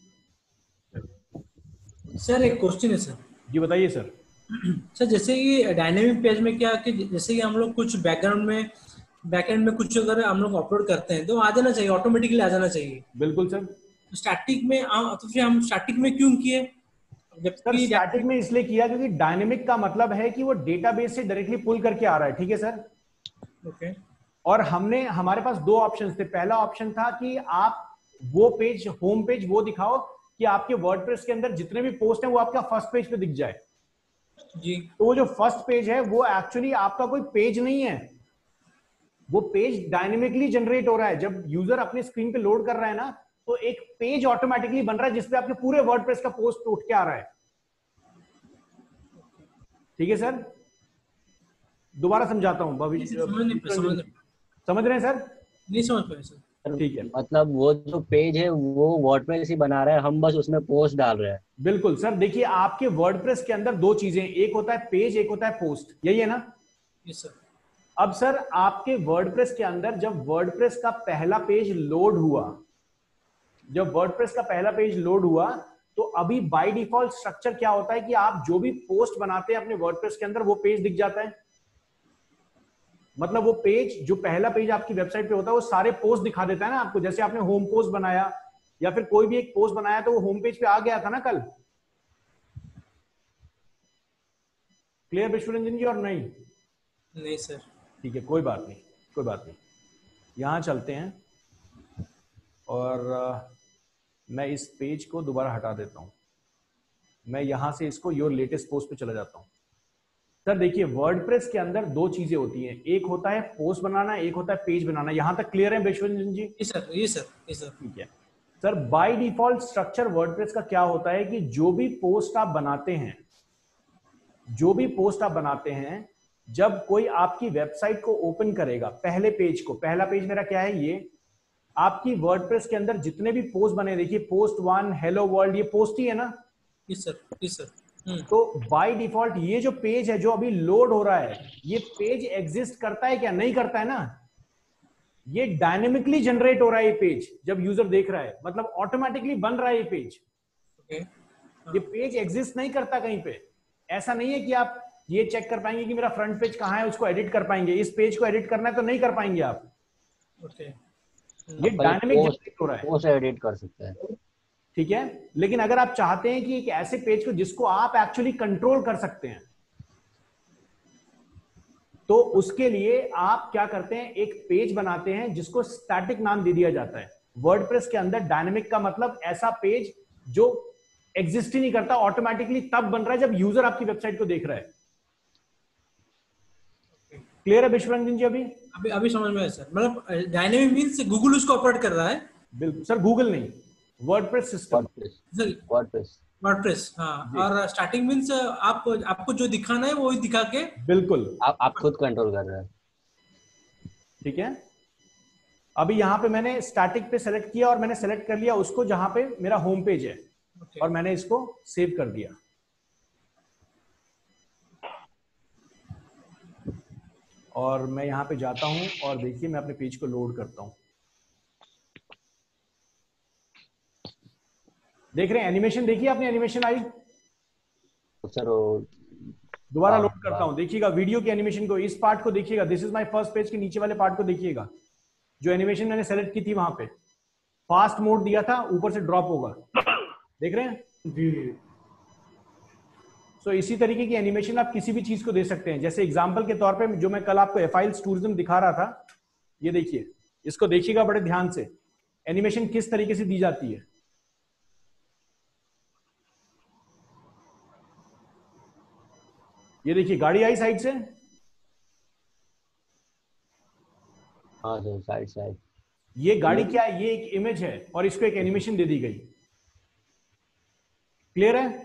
सर एक क्वेश्चन है सर। जी बताइए सर। सर जैसे कि डायनेमिक पेज में क्या कि जैसे कि हम लोग कुछ बैकएंड में कुछ अगर हम लोग अपलोड करते हैं तो आ जाना चाहिए, ऑटोमेटिकली आ जाना चाहिए। बिल्कुल सर। तो स्टैटिक में तो फिर हम स्टैटिक में क्यों किए? सर जबकि स्टैटिक में इसलिए किया क्योंकि डायनेमिक का मतलब है कि वो डेटाबेस से डायरेक्टली पुल करके आ रहा है, ठीक है सर। ओके और हमारे पास दो ऑप्शन थे। पहला ऑप्शन था कि आप वो पेज, होम पेज वो दिखाओ कि आपके वर्डप्रेस के अंदर जितने भी पोस्ट हैं वो आपका फर्स्ट पेज पे दिख जाए। जी। तो वो जो फर्स्ट पेज है वो एक्चुअली आपका कोई पेज नहीं है, वो पेज डायनेमिकली जनरेट हो रहा है। जब यूजर अपने स्क्रीन पे लोड कर रहा है ना, तो एक पेज ऑटोमेटिकली बन रहा है जिसपे आपके पूरे वर्डप्रेस का पोस्ट उठ के आ रहा है। ठीक है सर, दोबारा समझाता हूं भविष्य। समझ रहे हैं सर? नहीं समझ पाए सर। ठीक है, मतलब वो जो पेज है वो वर्डप्रेस ही बना रहा है, हम बस उसमें पोस्ट डाल रहे हैं। बिल्कुल सर। देखिए आपके वर्डप्रेस के अंदर दो चीजें, एक होता है पेज, एक होता है पोस्ट, यही है ना? Yes sir. अब सर आपके वर्डप्रेस के अंदर जब वर्डप्रेस का पहला पेज लोड हुआ, तो अभी बाय डिफॉल्ट स्ट्रक्चर क्या होता है कि आप जो भी पोस्ट बनाते हैं अपने वर्डप्रेस के अंदर वो पेज दिख जाता है। मतलब वो पेज, जो पहला पेज आपकी वेबसाइट पे होता है वो सारे पोस्ट दिखा देता है ना आपको। जैसे आपने होम पोस्ट बनाया या फिर कोई भी एक पोस्ट बनाया तो वो होम पेज पे आ गया था ना कल। क्लियर विश्वरंजन जी और नहीं? नहीं सर। ठीक है, कोई बात नहीं। यहां चलते हैं और मैं इस पेज को दोबारा हटा देता हूं। मैं यहां से इसको योर लेटेस्ट पोस्ट पे चला जाता हूं। सर देखिए वर्डप्रेस के अंदर दो चीजें होती हैं, एक होता है पोस्ट बनाना, एक होता है पेज बनाना। यहां तक क्लियर है विश्वरंजन जी? Yes sir. ठीक है sir. By default structure WordPress का क्या होता है कि जो भी पोस्ट आप बनाते हैं, जब कोई आपकी वेबसाइट को ओपन करेगा, पहले पेज को, पहला पेज मेरा क्या है, ये आपकी वर्डप्रेस के अंदर जितने भी पोस्ट बने, देखिए पोस्ट 1, हेलो वर्ल्ड, ये पोस्ट ही है ना? Yes sir. तो बाय डिफॉल्ट ये जो पेज है जो अभी लोड हो रहा है, ये पेज एग्जिस्ट करता है क्या? नहीं करता है ना। ये डायनेमिकली जनरेट हो रहा है ये पेज, जब यूजर देख रहा है, मतलब ऑटोमेटिकली बन रहा है ये पेज। ये पेज एग्जिस्ट नहीं करता कहीं पे। ऐसा नहीं है कि आप ये चेक कर पाएंगे कि मेरा फ्रंट पेज कहाँ है, उसको एडिट कर पाएंगे। इस पेज को एडिट करना है तो नहीं कर पाएंगे आप। ये डायनेमिक जनरेट हो रहा है, पोस्ट एडिट कर सकते हैं। ठीक है। लेकिन अगर आप चाहते हैं कि एक ऐसे पेज को जिसको आप एक्चुअली कंट्रोल कर सकते हैं, तो उसके लिए आप क्या करते हैं, एक पेज बनाते हैं जिसको स्टैटिक नाम दे दिया जाता है। वर्डप्रेस के अंदर डायनेमिक का मतलब ऐसा पेज जो एग्जिस्ट ही नहीं करता, ऑटोमेटिकली तब बन रहा है जब यूजर आपकी वेबसाइट को देख रहा है। क्लियर है विश्वरंजन जी? अभी समझ में आया सर। मतलब डायनेमिक मींस गूगल उसको ऑपरेट कर रहा है। बिल्कुल सर, गूगल नहीं, वर्डप्रेस सिस्टम। वर्डप्रेस हाँ। और स्टार्टिंग मींस आपको जो दिखाना है वो ही दिखा के, बिल्कुल आप खुद कंट्रोल कर रहे हैं। ठीक है। अभी यहाँ पे मैंने स्टैटिक पे सेलेक्ट किया और मैंने सेलेक्ट कर लिया उसको जहां पे मेरा होम पेज है, और मैंने इसको सेव कर दिया। और मैं यहाँ पे जाता हूं और देखिए मैं अपने पेज को लोड करता हूं। देख रहे हैं एनिमेशन? देखिए आपने एनिमेशन आई सर। दोबारा लोड करता हूं, देखिएगा वीडियो की एनिमेशन को, इस पार्ट को देखिएगा। This is my first page के नीचे वाले पार्ट को देखिएगा, जो एनिमेशन मैंने सेलेक्ट की थी वहां पे फास्ट मोड दिया था, ऊपर से ड्रॉप होगा, देख रहे हैं जी। सो इसी तरीके की एनिमेशन आप किसी भी चीज को दे सकते हैं। जैसे एग्जांपल के तौर पे जो मैं कल आपको एफाइल्स टूरिज्म दिखा रहा था, ये देखिए, इसको देखिएगा बड़े ध्यान से, एनिमेशन किस तरीके से दी जाती है। ये देखिए गाड़ी आई साइड से, हाँ सर, साइड। ये गाड़ी क्या है, ये एक इमेज है और इसको एक एनिमेशन दे दी गई। क्लियर है?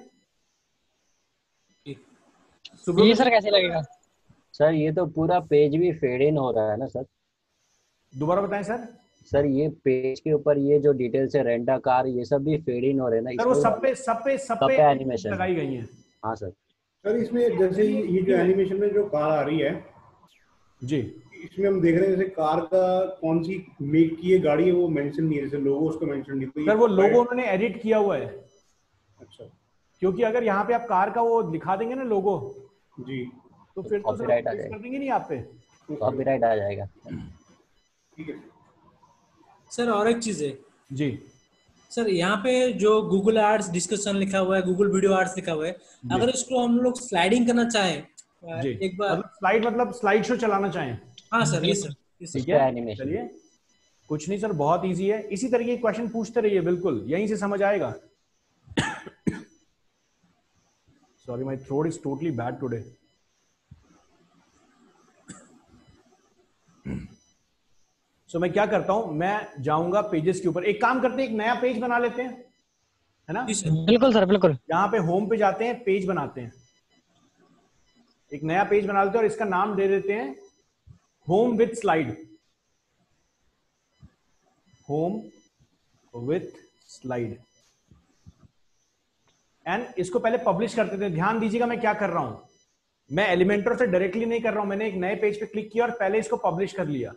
ये सर कैसे लगेगा? सर ये तो पूरा पेज भी फेड इन हो रहा है ना सर। दोबारा बताएं सर। सर ये पेज के ऊपर ये जो डिटेल्स है, रेंट अ कार, ये सब भी फेड इन हो रहे हैं ना। सर वो सब पे एनिमेशन लगाई गई है। हाँ सर। सर इसमें जैसे ये जो एनिमेशन में जो कार आ रही है जी, इसमें हम देख रहे हैं जैसे कार का कौन सी मेक की ये गाड़ी है वो मेंशन नहीं है, जैसे लोगो उसको मेंशन नहीं। तो सर वो लोगो उन्होंने एडिट किया हुआ है। अच्छा। क्योंकि अगर यहाँ पे आप कार का वो दिखा देंगे ना लोगो जी, तो फिर तो कॉपीराइट आ कर जाएगा। देंगे नहीं आप पे, कॉपीराइट आ जाएगा। ठीक है सर और एक चीज है जी। सर यहाँ पे जो गूगल आर्ट्स डिस्कशन लिखा हुआ है, गूगल वीडियो आर्ट्स लिखा हुआ है, अगर इसको हम लोग स्लाइडिंग करना चाहें जी, एक बार, मतलब स्लाइड शो चलाना चाहें, हाँ सर, ये सर, ठीक है, चलिए कुछ नहीं सर, बहुत इजी है। इसी तरीके के क्वेश्चन पूछते रहिए, बिल्कुल यहीं से समझ आएगा। Sorry, my throat is totally bad today. So मैं क्या करता हूं, मैं जाऊंगा पेजेस के ऊपर। एक काम करते हैं, एक नया पेज बना लेते हैं, है ना? बिल्कुल सर, बिल्कुल। यहाँ पे होम पे जाते हैं, पेज बनाते हैं, एक नया पेज बना लेते हैं और इसका नाम दे देते हैं home with slide, home with slide. And इसको पहले पब्लिश करते थे। ध्यान दीजिएगा मैं क्या कर रहा हूं, मैं एलिमेंटर से डायरेक्टली नहीं कर रहा हूं, मैंने एक नए पेज पे क्लिक किया और पहले इसको पब्लिश कर लिया,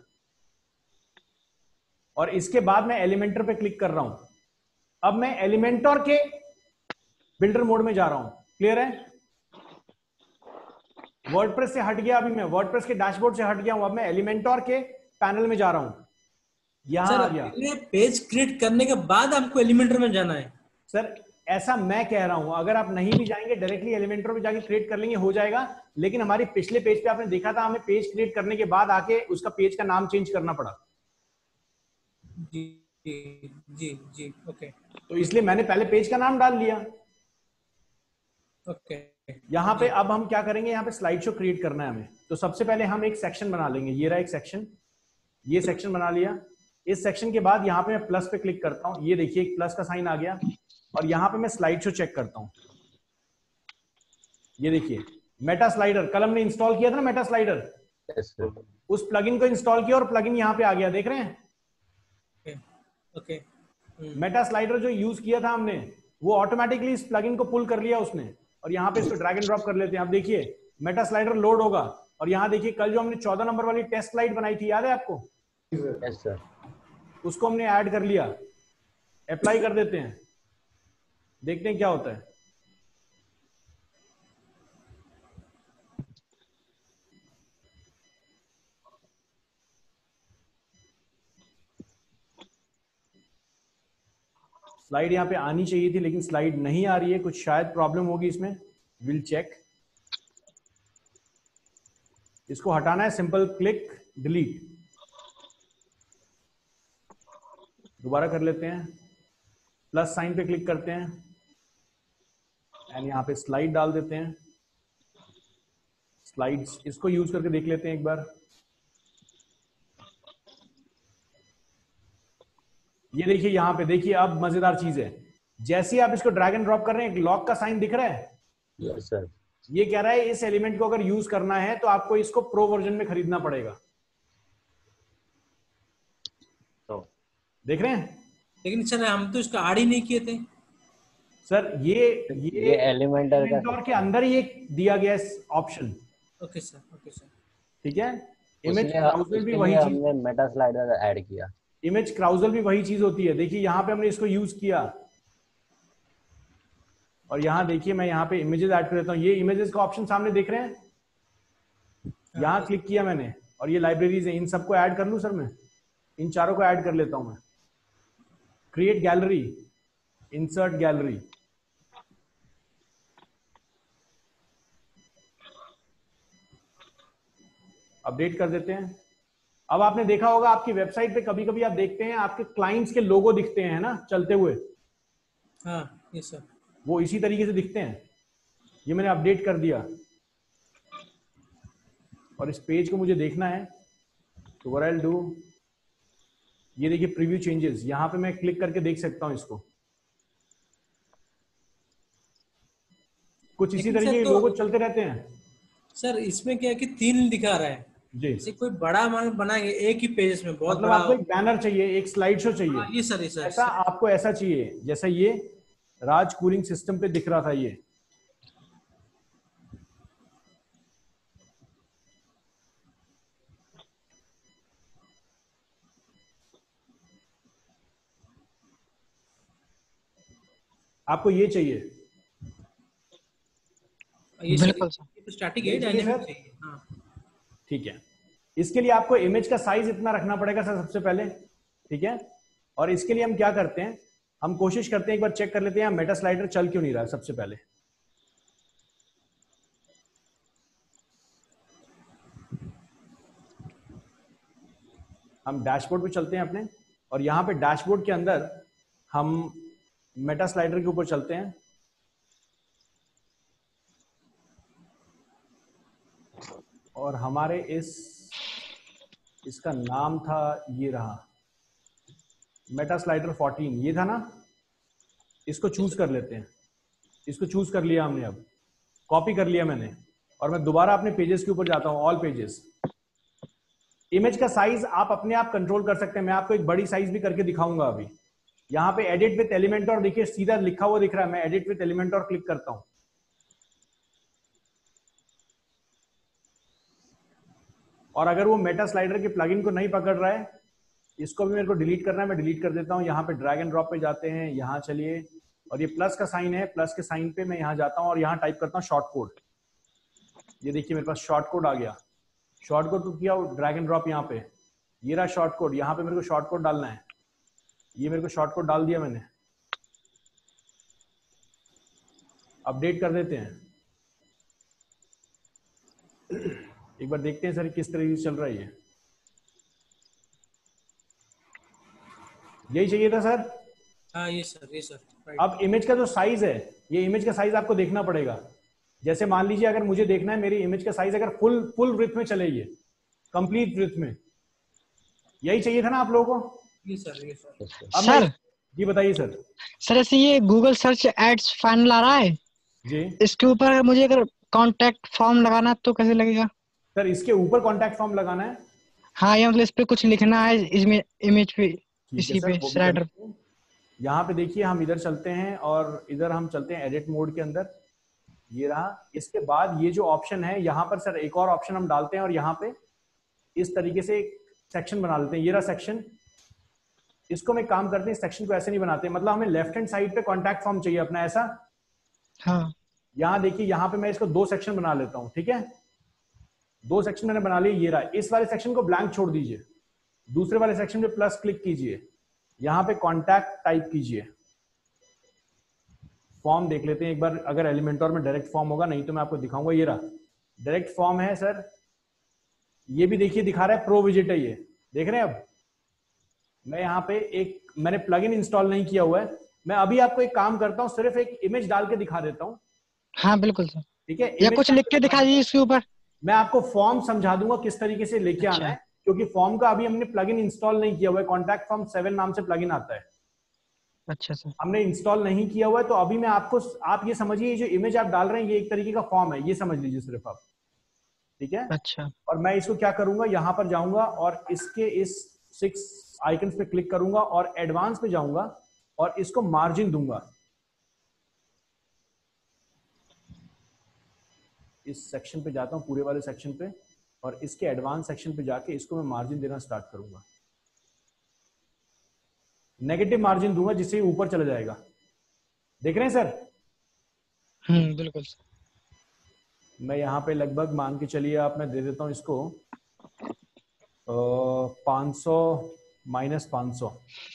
और इसके बाद मैं एलिमेंटर पे क्लिक कर रहा हूं। अब मैं एलिमेंटर के बिल्डर मोड में जा रहा हूं। क्लियर है? वर्डप्रेस से हट गया, अभी मैं वर्डप्रेस के डैशबोर्ड से हट गया हूं, अब मैं एलिमेंटर के पैनल में जा रहा हूं। यहां आ गया। पेज क्रिएट करने के बाद आपको एलिमेंटर में जाना है सर, ऐसा मैं कह रहा हूं, अगर आप नहीं भी जाएंगे डायरेक्टली एलिमेंटर में जाके क्रिएट कर लेंगे, हो जाएगा। लेकिन हमारी पिछले पेज पे आपने देखा था, हमें पेज क्रिएट करने के बाद आके उसका पेज का नाम चेंज करना पड़ा। जी जी जी, ओके। तो इसलिए मैंने पहले पेज का नाम डाल लिया। ओके, यहाँ पे अब हम क्या करेंगे, यहाँ पे स्लाइड शो क्रिएट करना है हमें। तो सबसे पहले हम एक सेक्शन बना लेंगे, ये रहा एक सेक्शन, ये सेक्शन बना लिया। इस सेक्शन के बाद यहाँ पे मैं प्लस पे क्लिक करता हूँ, ये देखिए एक प्लस का साइन आ गया, और यहाँ पे मैं स्लाइड शो चेक करता हूँ। ये देखिए मेटा स्लाइडर, कल हमने इंस्टॉल किया था ना मेटा स्लाइडर, उस प्लगइन को इंस्टॉल किया और प्लगइन यहाँ पे आ गया, देख रहे हैं? ओके। मेटा स्लाइडर जो यूज किया था हमने, वो ऑटोमेटिकली इस प्लगइन को पुल कर लिया उसने, और यहाँ पे इसको ड्रैग एंड ड्रॉप कर लेते हैं। अब देखिए मेटा स्लाइडर लोड होगा, और यहाँ देखिए कल जो हमने 14 नंबर वाली टेस्ट स्लाइड बनाई थी, याद है आपको? Yes sir. उसको हमने ऐड कर लिया, अप्लाई कर देते हैं, देखते हैं क्या होता है। स्लाइड यहाँ पे आनी चाहिए थी, लेकिन स्लाइड नहीं आ रही है, कुछ शायद प्रॉब्लम होगी इसमें, विल चेक। इसको हटाना है, सिंपल क्लिक डिलीट, दोबारा कर लेते हैं, प्लस साइन पे क्लिक करते हैं, एंड यहाँ पे स्लाइड डाल देते हैं। स्लाइड्स इसको यूज करके देख लेते हैं एक बार। ये देखिए यहाँ पे, देखिए अब मजेदार चीज है, जैसे ही आप इसको ड्रैग एंड ड्रॉप कर रहे हैं, एक लॉक का साइन दिख रहा है। Yes sir. ये कह रहा है इस एलिमेंट को अगर यूज करना है तो आपको इसको प्रो वर्जन में खरीदना पड़ेगा। देख रहे हैं? लेकिन सर हम तो इसका ऐड ही नहीं किए थे सर। ये एलिमेंटर के अंदर ही एक दिया गया option. Okay sir, okay sir, ठीक है। इमेज क्राउजल भी वही चीज, हमने मेटा स्लाइडर ऐड किया। इमेज क्राउजल भी वही चीज होती है। देखिए यहाँ पे हमने इसको यूज किया, और यहाँ देखिए मैं यहाँ पे इमेजेस ऐड कर देता हूँ। ये इमेजेस का ऑप्शन सामने देख रहे हैं, यहाँ क्लिक किया मैंने, और ये लाइब्रेरीज है, इन सबको ऐड कर लूं सर मैं, इन चारों को ऐड कर लेता हूं मैं। Create gallery, insert gallery, update कर देते हैं। अब आपने देखा होगा आपकी वेबसाइट पे कभी कभी आप देखते हैं आपके क्लाइंट्स के लोगो दिखते हैं ना चलते हुए। हाँ, यस सर। वो इसी तरीके से दिखते हैं। ये मैंने अपडेट कर दिया, और इस पेज को मुझे देखना है, तो व्हाट आई विल डू, ये देखिए प्रीव्यू चेंजेस, यहां पे मैं क्लिक करके देख सकता हूं इसको। कुछ इसी तरीके के लोगो चलते रहते हैं सर। इसमें क्या है कि 3 दिखा रहा है जी। जैसे कोई बड़ा बनाएंगे एक ही पेज में, बहुत मतलब बड़ा। आपको एक बैनर चाहिए, एक स्लाइड शो चाहिए। हाँ, ये सर, ऐसा आपको ऐसा चाहिए जैसा ये राज कूलिंग सिस्टम पे दिख रहा था। ये आपको ये चाहिए, बिल्कुल सर। ये तो स्टैटिक है, डायनामिक चाहिए। हाँ, ठीक है। इसके लिए आपको इमेज का साइज इतना रखना पड़ेगा सर सबसे पहले, ठीक है। और इसके लिए हम क्या करते हैं, हम कोशिश करते हैं, एक बार चेक कर लेते हैं मेटा स्लाइडर चल क्यों नहीं रहा है सबसे पहले। हम डैशबोर्ड पे चलते हैं अपने, और यहाँ पे डैशबोर्ड के अंदर हम मेटा स्लाइडर के ऊपर चलते हैं। और हमारे इसका नाम था, ये रहा मेटा स्लाइडर 14, ये था ना। इसको चूज कर लेते हैं, इसको चूज कर लिया हमने, अब कॉपी कर लिया मैंने, और मैं दोबारा अपने पेजेस के ऊपर जाता हूं, ऑल पेजेस। इमेज का साइज आप अपने आप कंट्रोल कर सकते हैं, मैं आपको एक बड़ी साइज भी करके दिखाऊंगा अभी। यहाँ पे एडिट विथ एलिमेंटर देखिए सीधा लिखा हुआ दिख रहा है, मैं एडिट विथ एलिमेंटर क्लिक करता हूं। और अगर वो मेटा स्लाइडर के प्लगइन को नहीं पकड़ रहा है, इसको भी मेरे को डिलीट करना है, मैं डिलीट कर देता हूं। यहाँ पे ड्रैग एंड ड्रॉप पे जाते हैं, यहाँ चलिए, और ये प्लस का साइन है, प्लस के साइन पे मैं यहाँ जाता हूँ और यहाँ टाइप करता हूँ शॉर्ट कोड। ये देखिए मेरे पास शॉर्ट कोड आ गया। शॉर्ट कोड तो किया, ड्रैग एंड ड्रॉप यहाँ पे, ये रहा शॉर्ट कोड। यहाँ पे मेरे को शॉर्ट कोड डालना है, ये मेरे को शॉर्ट कोड डाल दिया मैंने। अपडेट कर देते हैं, एक बार देखते हैं सर किस तरीके से चल रहा है ये। यही चाहिए था सर। हाँ ये सर अब इमेज का जो साइज है, ये इमेज का साइज आपको देखना पड़ेगा। जैसे मान लीजिए अगर मुझे देखना है मेरी इमेज का साइज अगर फुल विड्थ में चले, ये कंप्लीट विड्थ में, यही चाहिए था ना आप लोगों को। ये सर सर जी बताइए सर। सर ऐसे ये गूगल सर्च एड्स फाइनल आ रहा है जी, इसके ऊपर मुझे अगर कॉन्टैक्ट फॉर्म लगाना है तो कैसे लगेगा? सर इसके ऊपर कॉन्टैक्ट फॉर्म लगाना है। हाँ या मतलब इस पे कुछ लिखना है, इसमें इमेज पे, इसी पे स्लाइडर। यहाँ पे देखिए हम इधर चलते हैं और इधर हम चलते हैं एडिट मोड के अंदर, ये रहा। इसके बाद ये जो ऑप्शन है यहाँ पर सर एक और ऑप्शन हम डालते हैं और यहाँ पे इस तरीके से एक सेक्शन बना लेते हैं, ये रहा सेक्शन। इसको मैं काम करते हैं, सेक्शन को ऐसे नहीं बनाते, मतलब हमें लेफ्ट हैंड साइड पे कॉन्टैक्ट फॉर्म चाहिए अपना, ऐसा। हाँ यहाँ देखिए, यहाँ पे मैं इसको 2 सेक्शन बना लेता हूँ, ठीक है। 2 सेक्शन मैंने बना लिए, ये रहा। इस वाले सेक्शन को ब्लैंक छोड़ दीजिए, दूसरे वाले सेक्शन पे प्लस क्लिक कीजिए, यहाँ पे कॉन्टैक्ट टाइप कीजिए। फॉर्म देख लेते हैं एक बार, अगर एलिमेंटर में डायरेक्ट फॉर्म होगा, नहीं तो मैं आपको दिखाऊंगा। ये रहा डायरेक्ट फॉर्म है सर, ये भी देखिए दिखा रहा है प्रो विजिट है, ये देख रहे हैं। अब मैं यहाँ पे मैंने प्लगइन इंस्टॉल नहीं किया हुआ है, मैं अभी आपको एक काम करता हूँ, सिर्फ एक इमेज डाल के दिखा देता हूँ। हाँ बिल्कुल सर, ठीक है, या कुछ लिख के दिखा दीजिए इसके ऊपर। मैं आपको फॉर्म समझा दूंगा किस तरीके से लेके आना है, क्योंकि फॉर्म का अभी हमने प्लगइन इंस्टॉल नहीं किया हुआ है। कॉन्टैक्ट फॉर्म 7 नाम से प्लगइन आता है, अच्छा सर, हमने इंस्टॉल नहीं किया हुआ है। तो अभी मैं आपको, आप ये समझिए, ये जो इमेज आप डाल रहे हैं ये एक तरीके का फॉर्म है, ये समझ लीजिए सिर्फ आप, ठीक है। अच्छा, और मैं इसको क्या करूंगा, यहां पर जाऊंगा और इसके इस 6 आइकन्स पे क्लिक करूंगा और एडवांस पे जाऊंगा और इसको मार्जिन दूंगा। इस सेक्शन पे जाता हूं, पूरे वाले सेक्शन पे, और इसके एडवांस सेक्शन पे जाके इसको मैं मार्जिन देना स्टार्ट करूंगा। नेगेटिव मार्जिन दूंगा जिससे ऊपर चला जाएगा। देख रहे हैं सर? बिल्कुल सर। मैं यहाँ पे लगभग मान के चलिए आप, मैं दे देता हूँ इसको 500 - 500,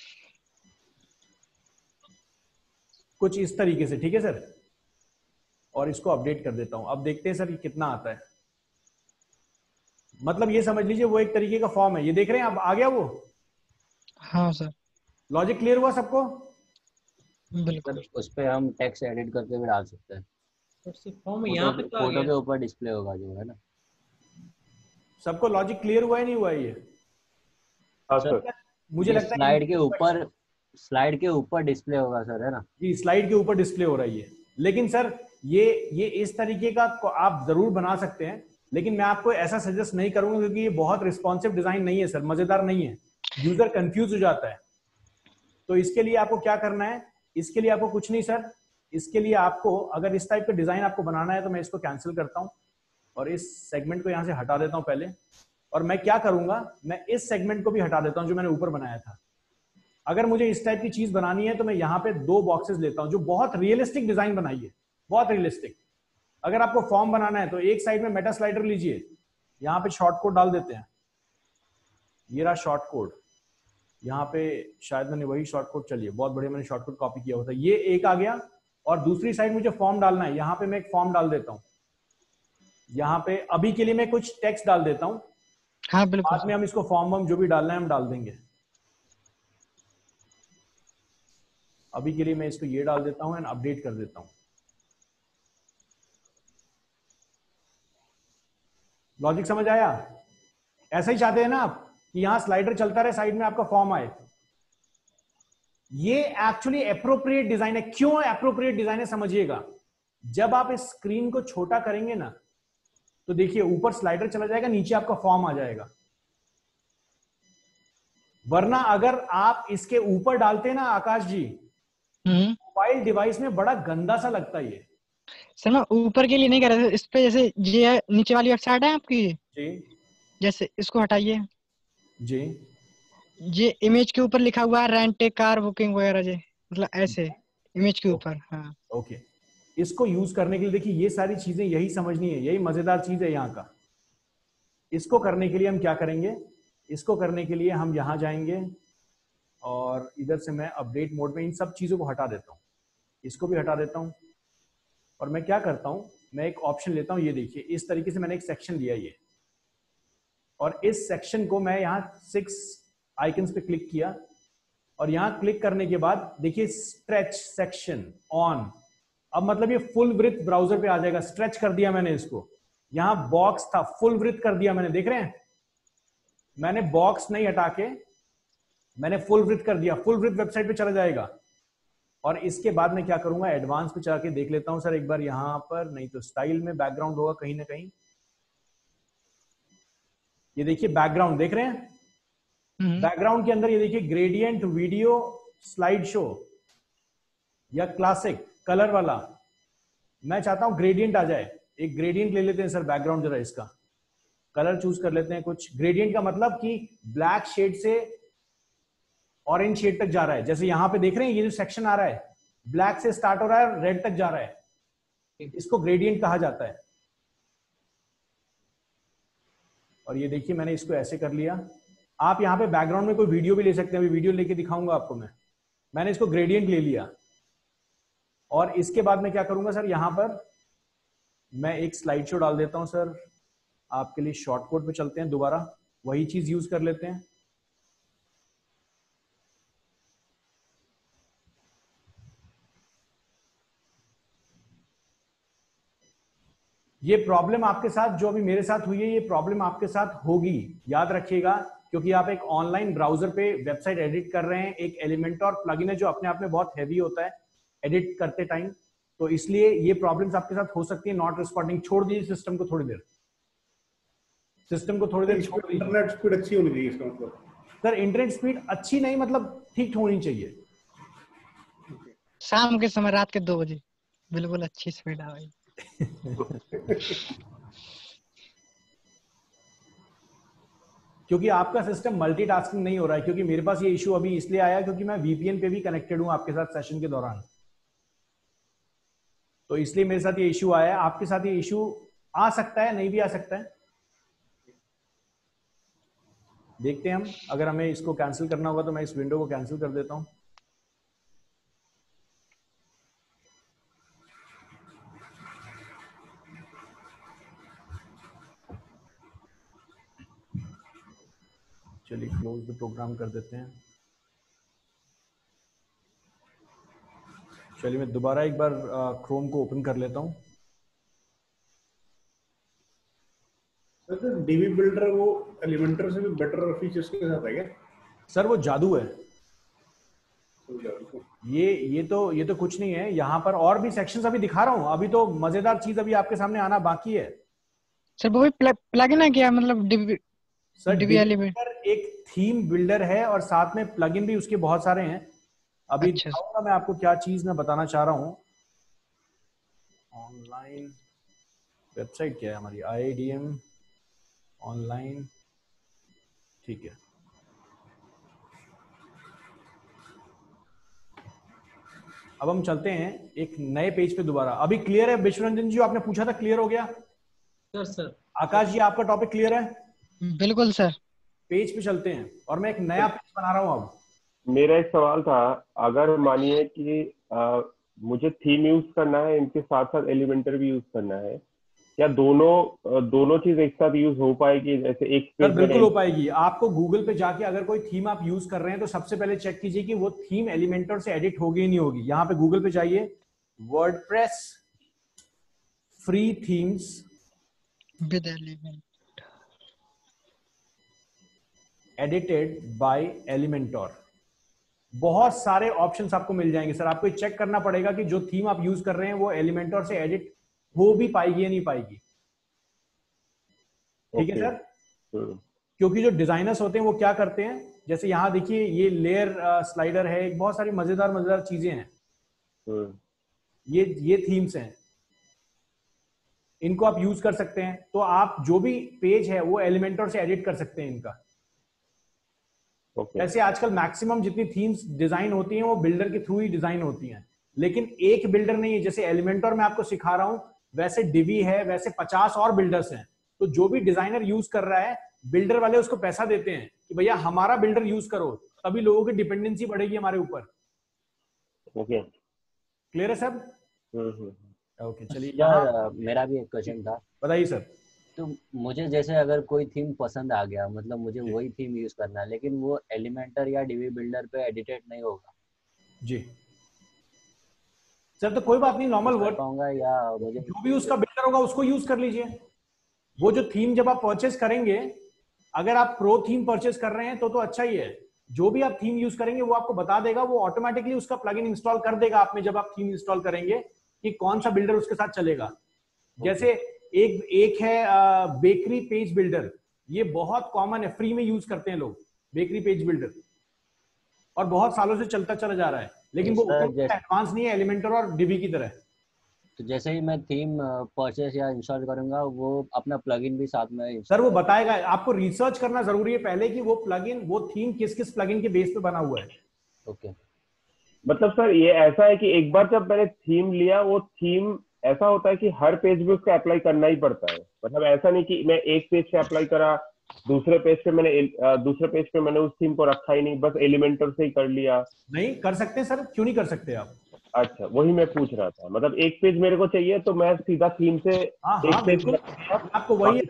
कुछ इस तरीके से, ठीक है सर। और इसको अपडेट कर देता हूं। अब देखते हैं सर ये कितना आता है। मतलब ये समझ लीजिए वो एक तरीके का फॉर्म है, ये देख रहे हैं। अब आ गया वो। हाँ सर, लॉजिक क्लियर हुआ सबको? बिल्कुल। उस पे हम टेक्स्ट एडिट करके भी डाल सकते हैं। फॉर्म यहाँ पे तो फोटो के ऊपर डिस्प्ले होगा जो है ना। सबको लॉजिक क्लियर हुआ है नहीं हुआ है ये? मुझे लगता है स्लाइड के ऊपर डिस्प्ले होगा सर, है ना? जी, स्लाइड के ऊपर डिस्प्ले हो रहा है ये। लेकिन सर ये इस तरीके का आप जरूर बना सकते हैं, लेकिन मैं आपको ऐसा सजेस्ट नहीं करूंगा क्योंकि ये बहुत रिस्पॉन्सिव डिजाइन नहीं है सर, मजेदार नहीं है, यूजर कंफ्यूज हो जाता है। तो इसके लिए आपको क्या करना है, इसके लिए आपको कुछ नहीं सर, इसके लिए आपको अगर इस टाइप का डिजाइन आपको बनाना है तो मैं इसको कैंसिल करता हूं और इस सेगमेंट को यहां से हटा देता हूं पहले। और मैं क्या करूंगा, मैं इस सेगमेंट को भी हटा देता हूं जो मैंने ऊपर बनाया था। अगर मुझे इस टाइप की चीज बनानी है तो मैं यहाँ पे 2 बॉक्सेस लेता हूं जो बहुत रियलिस्टिक डिजाइन बनाइए, बहुत रियलिस्टिक। अगर आपको फॉर्म बनाना है तो एक साइड में मेटा स्लाइडर लीजिए, यहाँ पे शॉर्ट कोड डाल देते हैं, ये रहा शॉर्ट कोड। यहाँ पे शायद मैंने वही शॉर्टकट, चलिए बहुत बढ़िया, मैंने शॉर्टकट कॉपी किया होता है। ये एक आ गया और दूसरी साइड मुझे फॉर्म डालना है। यहाँ पे मैं एक फॉर्म डाल देता हूँ। यहाँ पे अभी के लिए मैं कुछ टेक्स्ट डाल देता हूँ, हाँ बिल्कुल। बाद में हम इसको फॉर्म जो भी डालना है हम डाल देंगे। अभी के लिए मैं इसको ये डाल देता हूँ एंड अपडेट कर देता हूँ। लॉजिक समझ आया? ऐसा ही चाहते हैं ना आप कि यहां स्लाइडर चलता रहे, साइड में आपका फॉर्म आए। ये एक्चुअली एप्रोप्रिएट डिजाइन है। क्यों एप्रोप्रिएट डिजाइन है समझिएगा। जब आप इस स्क्रीन को छोटा करेंगे ना तो देखिए ऊपर स्लाइडर चला जाएगा, नीचे आपका फॉर्म आ जाएगा। वरना अगर आप इसके ऊपर डालते ना आकाश जी, मोबाइल डिवाइस में बड़ा गंदा सा लगता है ये। सर मैं ऊपर के लिए नहीं कर रहा था, इस पे जैसे ये नीचे वाली वेबसाइट है आपकी जी, जैसे इसको हटाइए जी, ये इमेज के ऊपर लिखा हुआ है रेंट ए कार बुकिंग वगैरह जी, मतलब ऐसे इमेज के ऊपर। हाँ ओके, इसको यूज करने के लिए देखिए ये सारी चीजें यही समझनी है, यही मजेदार चीज है यहाँ का। इसको करने के लिए हम क्या करेंगे, इसको करने के लिए हम यहाँ जाएंगे और इधर से मैं अपडेट मोड में इन सब चीजों को हटा देता हूँ, इसको भी हटा देता हूँ। और मैं क्या करता हूँ, मैं एक ऑप्शन लेता हूँ, ये देखिए इस तरीके से मैंने एक सेक्शन लिया ये, और इस सेक्शन को मैं यहाँ 6 आइकन्स पे क्लिक किया और यहाँ क्लिक करने के बाद देखिए स्ट्रेच सेक्शन ऑन। अब मतलब ये फुल विड्थ ब्राउजर पे आ जाएगा। स्ट्रेच कर दिया मैंने इसको, यहाँ बॉक्स था फुल विड्थ कर दिया मैंने, देख रहे हैं मैंने बॉक्स नहीं हटा के मैंने फुल विड्थ कर दिया। फुल विड्थ वेबसाइट पे चला जाएगा। और इसके बाद मैं क्या करूंगा, एडवांस पे चला के देख लेता हूं सर एक बार यहाँ पर, नहीं तो स्टाइल में बैकग्राउंड होगा कहीं ना कहीं। ये देखिए बैकग्राउंड देख रहे हैं, बैकग्राउंड के अंदर ये देखिए ग्रेडियंट वीडियो स्लाइड शो या क्लासिक कलर वाला। मैं चाहता हूं ग्रेडियंट आ जाए, एक ग्रेडियंट ले लेते हैं सर बैकग्राउंड, जरा इसका कलर चूज कर लेते हैं कुछ। ग्रेडियंट का मतलब कि ब्लैक शेड से ऑरेंज शेड तक जा रहा है। जैसे यहां पे देख रहे हैं ये जो सेक्शन आ रहा है ब्लैक से स्टार्ट हो रहा है रेड तक जा रहा है, इसको ग्रेडियंट कहा जाता है। और ये देखिए मैंने इसको ऐसे कर लिया। आप यहाँ पे बैकग्राउंड में कोई वीडियो भी ले सकते हैं, अभी वीडियो लेके दिखाऊंगा आपको मैंने इसको ग्रेडियंट ले लिया। और इसके बाद मैं क्या करूंगा सर, यहाँ पर मैं एक स्लाइड शो डाल देता हूं सर आपके लिए। शॉर्टकट पे चलते हैं, दोबारा वही चीज यूज कर लेते हैं। ये प्रॉब्लम आपके साथ जो अभी मेरे साथ हुई है, ये प्रॉब्लम आपके साथ होगी, याद रखिएगा, क्योंकि आप एक ऑनलाइन ब्राउजर पे वेबसाइट एडिट कर रहे हैं। एक एलिमेंटर प्लगइन है जो अपने आप में बहुत हैवी होता है एडिट करते टाइम, तो इसलिए ये प्रॉब्लम्स आपके साथ हो सकती है। नॉट रिस्पॉन्डिंग, छोड़ दीजिए सिस्टम को थोड़ी देर, सिस्टम को थोड़ी देर छोड़ दीजिए। इंटरनेट स्पीड अच्छी होनी चाहिए इसका मतलब सर। इंटरनेट स्पीड अच्छी नहीं, मतलब ठीक होनी चाहिए। शाम के समय रात के 2 बजे बिल्कुल अच्छी स्पीड आ भाई। क्योंकि आपका सिस्टम मल्टीटास्किंग नहीं हो रहा है, क्योंकि मेरे पास ये इशू अभी इसलिए आया क्योंकि मैं वीपीएन पे भी कनेक्टेड हूं आपके साथ सेशन के दौरान, तो इसलिए मेरे साथ ये इशू आया है। आपके साथ ये इशू आ सकता है, नहीं भी आ सकता है, देखते हैं हम। अगर हमें इसको कैंसिल करना होगा तो मैं इस विंडो को कैंसिल कर देता हूं। चलिए क्लोज द प्रोग्राम कर देते हैं। चलिए मैं दोबारा एक बार क्रोम को ओपन कर लेता हूं। सर डीबी बिल्डर वो एलिमेंटर से भी बेटर फीचर्स के साथ है क्या? सर वो जादू है। ये तो कुछ नहीं है। यहाँ पर और भी सेक्शंस अभी दिखा रहा हूँ, अभी तो मजेदार चीज अभी आपके सामने आना बाकी है। सर वो भी प्लगइन है क्या, मतलब सर डीबी एलिमेंटर एक थीम बिल्डर है और साथ में प्लगइन भी उसके बहुत सारे हैं। अभी दिखाऊंगा मैं आपको क्या चीज मैं बताना चाह रहा हूँ। ऑनलाइन वेबसाइट क्या है हमारी, IIDM ऑनलाइन, ठीक है। अब हम चलते हैं एक नए पेज पे दोबारा। अभी क्लियर है विश्वरंजन जी, आपने पूछा था, क्लियर हो गया? सर आकाश जी आपका टॉपिक क्लियर है? बिल्कुल सर। पेज पे चलते हैं और मैं एक नया पेज बना रहा हूँ अब। मेरा एक सवाल था, अगर मानिए कि मुझे थीम यूज करना है, इनके साथ साथ एलिमेंटर भी यूज करना है, क्या दोनों चीज एक साथ यूज हो पाएगी? जैसे एक सर बिल्कुल हो पाएगी। आपको गूगल पे जाके अगर कोई थीम आप यूज कर रहे हैं तो सबसे पहले चेक कीजिए कि वो थीम एलिमेंटर से एडिट होगी नहीं होगी। यहाँ पे गूगल पे जाइए, WordPress free themes with element edited by Elementor. बहुत सारे ऑप्शंस आपको मिल जाएंगे सर। आपको चेक करना पड़ेगा कि जो थीम आप यूज कर रहे हैं वो एलिमेंटर से एडिट हो भी पाएगी या नहीं पाएगी। ठीक है सर? क्योंकि जो डिजाइनर्स होते हैं वो क्या करते हैं, जैसे यहां देखिए ये लेयर स्लाइडर है, बहुत सारी मजेदार चीजें हैं। ये थीम्स हैं, इनको आप यूज कर सकते हैं। तो आप जो भी पेज है वो एलिमेंटर से एडिट कर सकते हैं इनका। ऐसे आजकल मैक्सिमम जितनी थीम्स डिजाइन होती हैं वो बिल्डर के थ्रू ही डिजाइन होती हैं, लेकिन एक बिल्डर नहीं है। जैसे एलिमेंटर में आपको सिखा रहा हूं, वैसे डिवी है, वैसे 50 और बिल्डर्स हैं। तो जो भी डिजाइनर यूज कर रहा है, बिल्डर वाले उसको पैसा देते हैं कि भैया हमारा बिल्डर यूज करो, तभी लोगों की डिपेंडेंसी बढ़ेगी हमारे ऊपर। ओके, क्लियर है सब? ओके चलिए। यार मेरा भी एक क्वेश्चन था। बताइए सर। तो मुझे जैसे अगर कोई थीम पसंद आ गया, मतलब मुझे वही थीम यूज करना है, लेकिन वो एलिमेंटर या डीवी बिल्डर पे एडिटेड नहीं होगा जी सर, तो कोई बात नहीं, नॉर्मल वर्ड पाऊंगा या मुझे जो भी उसका बिल्डर होगा उसको यूज कर लीजिए। वो जो थीम जब आप परचेस करेंगे, अगर आप प्रो थीम परचेस कर रहे हैं तो अच्छा ही है। जो भी आप थीम यूज करेंगे वो आपको बता देगा, वो ऑटोमेटिकली उसका प्लगइन इंस्टॉल कर देगा आप में जब आप थीम इंस्टॉल करेंगे कि कौन सा बिल्डर उसके साथ चलेगा। जैसे एक है बेकरी पेज बिल्डर, ये बहुत कॉमन है, फ्री में यूज करते हैं लोग बेकरी पेज बिल्डर, और बहुत सालों से चलता चला जा रहा है, लेकिन वो एडवांस नहीं है एलिमेंटर और डिवी की तरह। तो जैसे ही मैं थीम परचेस या इंस्टॉल करूंगा, वो अपना प्लगइन भी साथ में सर वो बताएगा। आपको रिसर्च करना जरूरी है पहले कि वो प्लगइन, वो थीम किस किस प्लगइन के बेस पे बना हुआ है। ओके, मतलब सर ये ऐसा है कि एक बार जब मैंने थीम लिया, वो थीम ऐसा होता है कि हर पेज पे उसको अप्लाई करना ही पड़ता है। मतलब ऐसा नहीं कि मैं एक पेज पे अप्लाई करा, दूसरे पेज पे मैंने उस थीम को रखा ही नहीं, बस एलिमेंटर से ही कर लिया। नहीं कर सकते सर, क्यों नहीं कर सकते आप? अच्छा, वही मैं पूछ रहा था। मतलब एक पेज मेरे को चाहिए तो मैं सीधा थीम से एक पेज आपको वही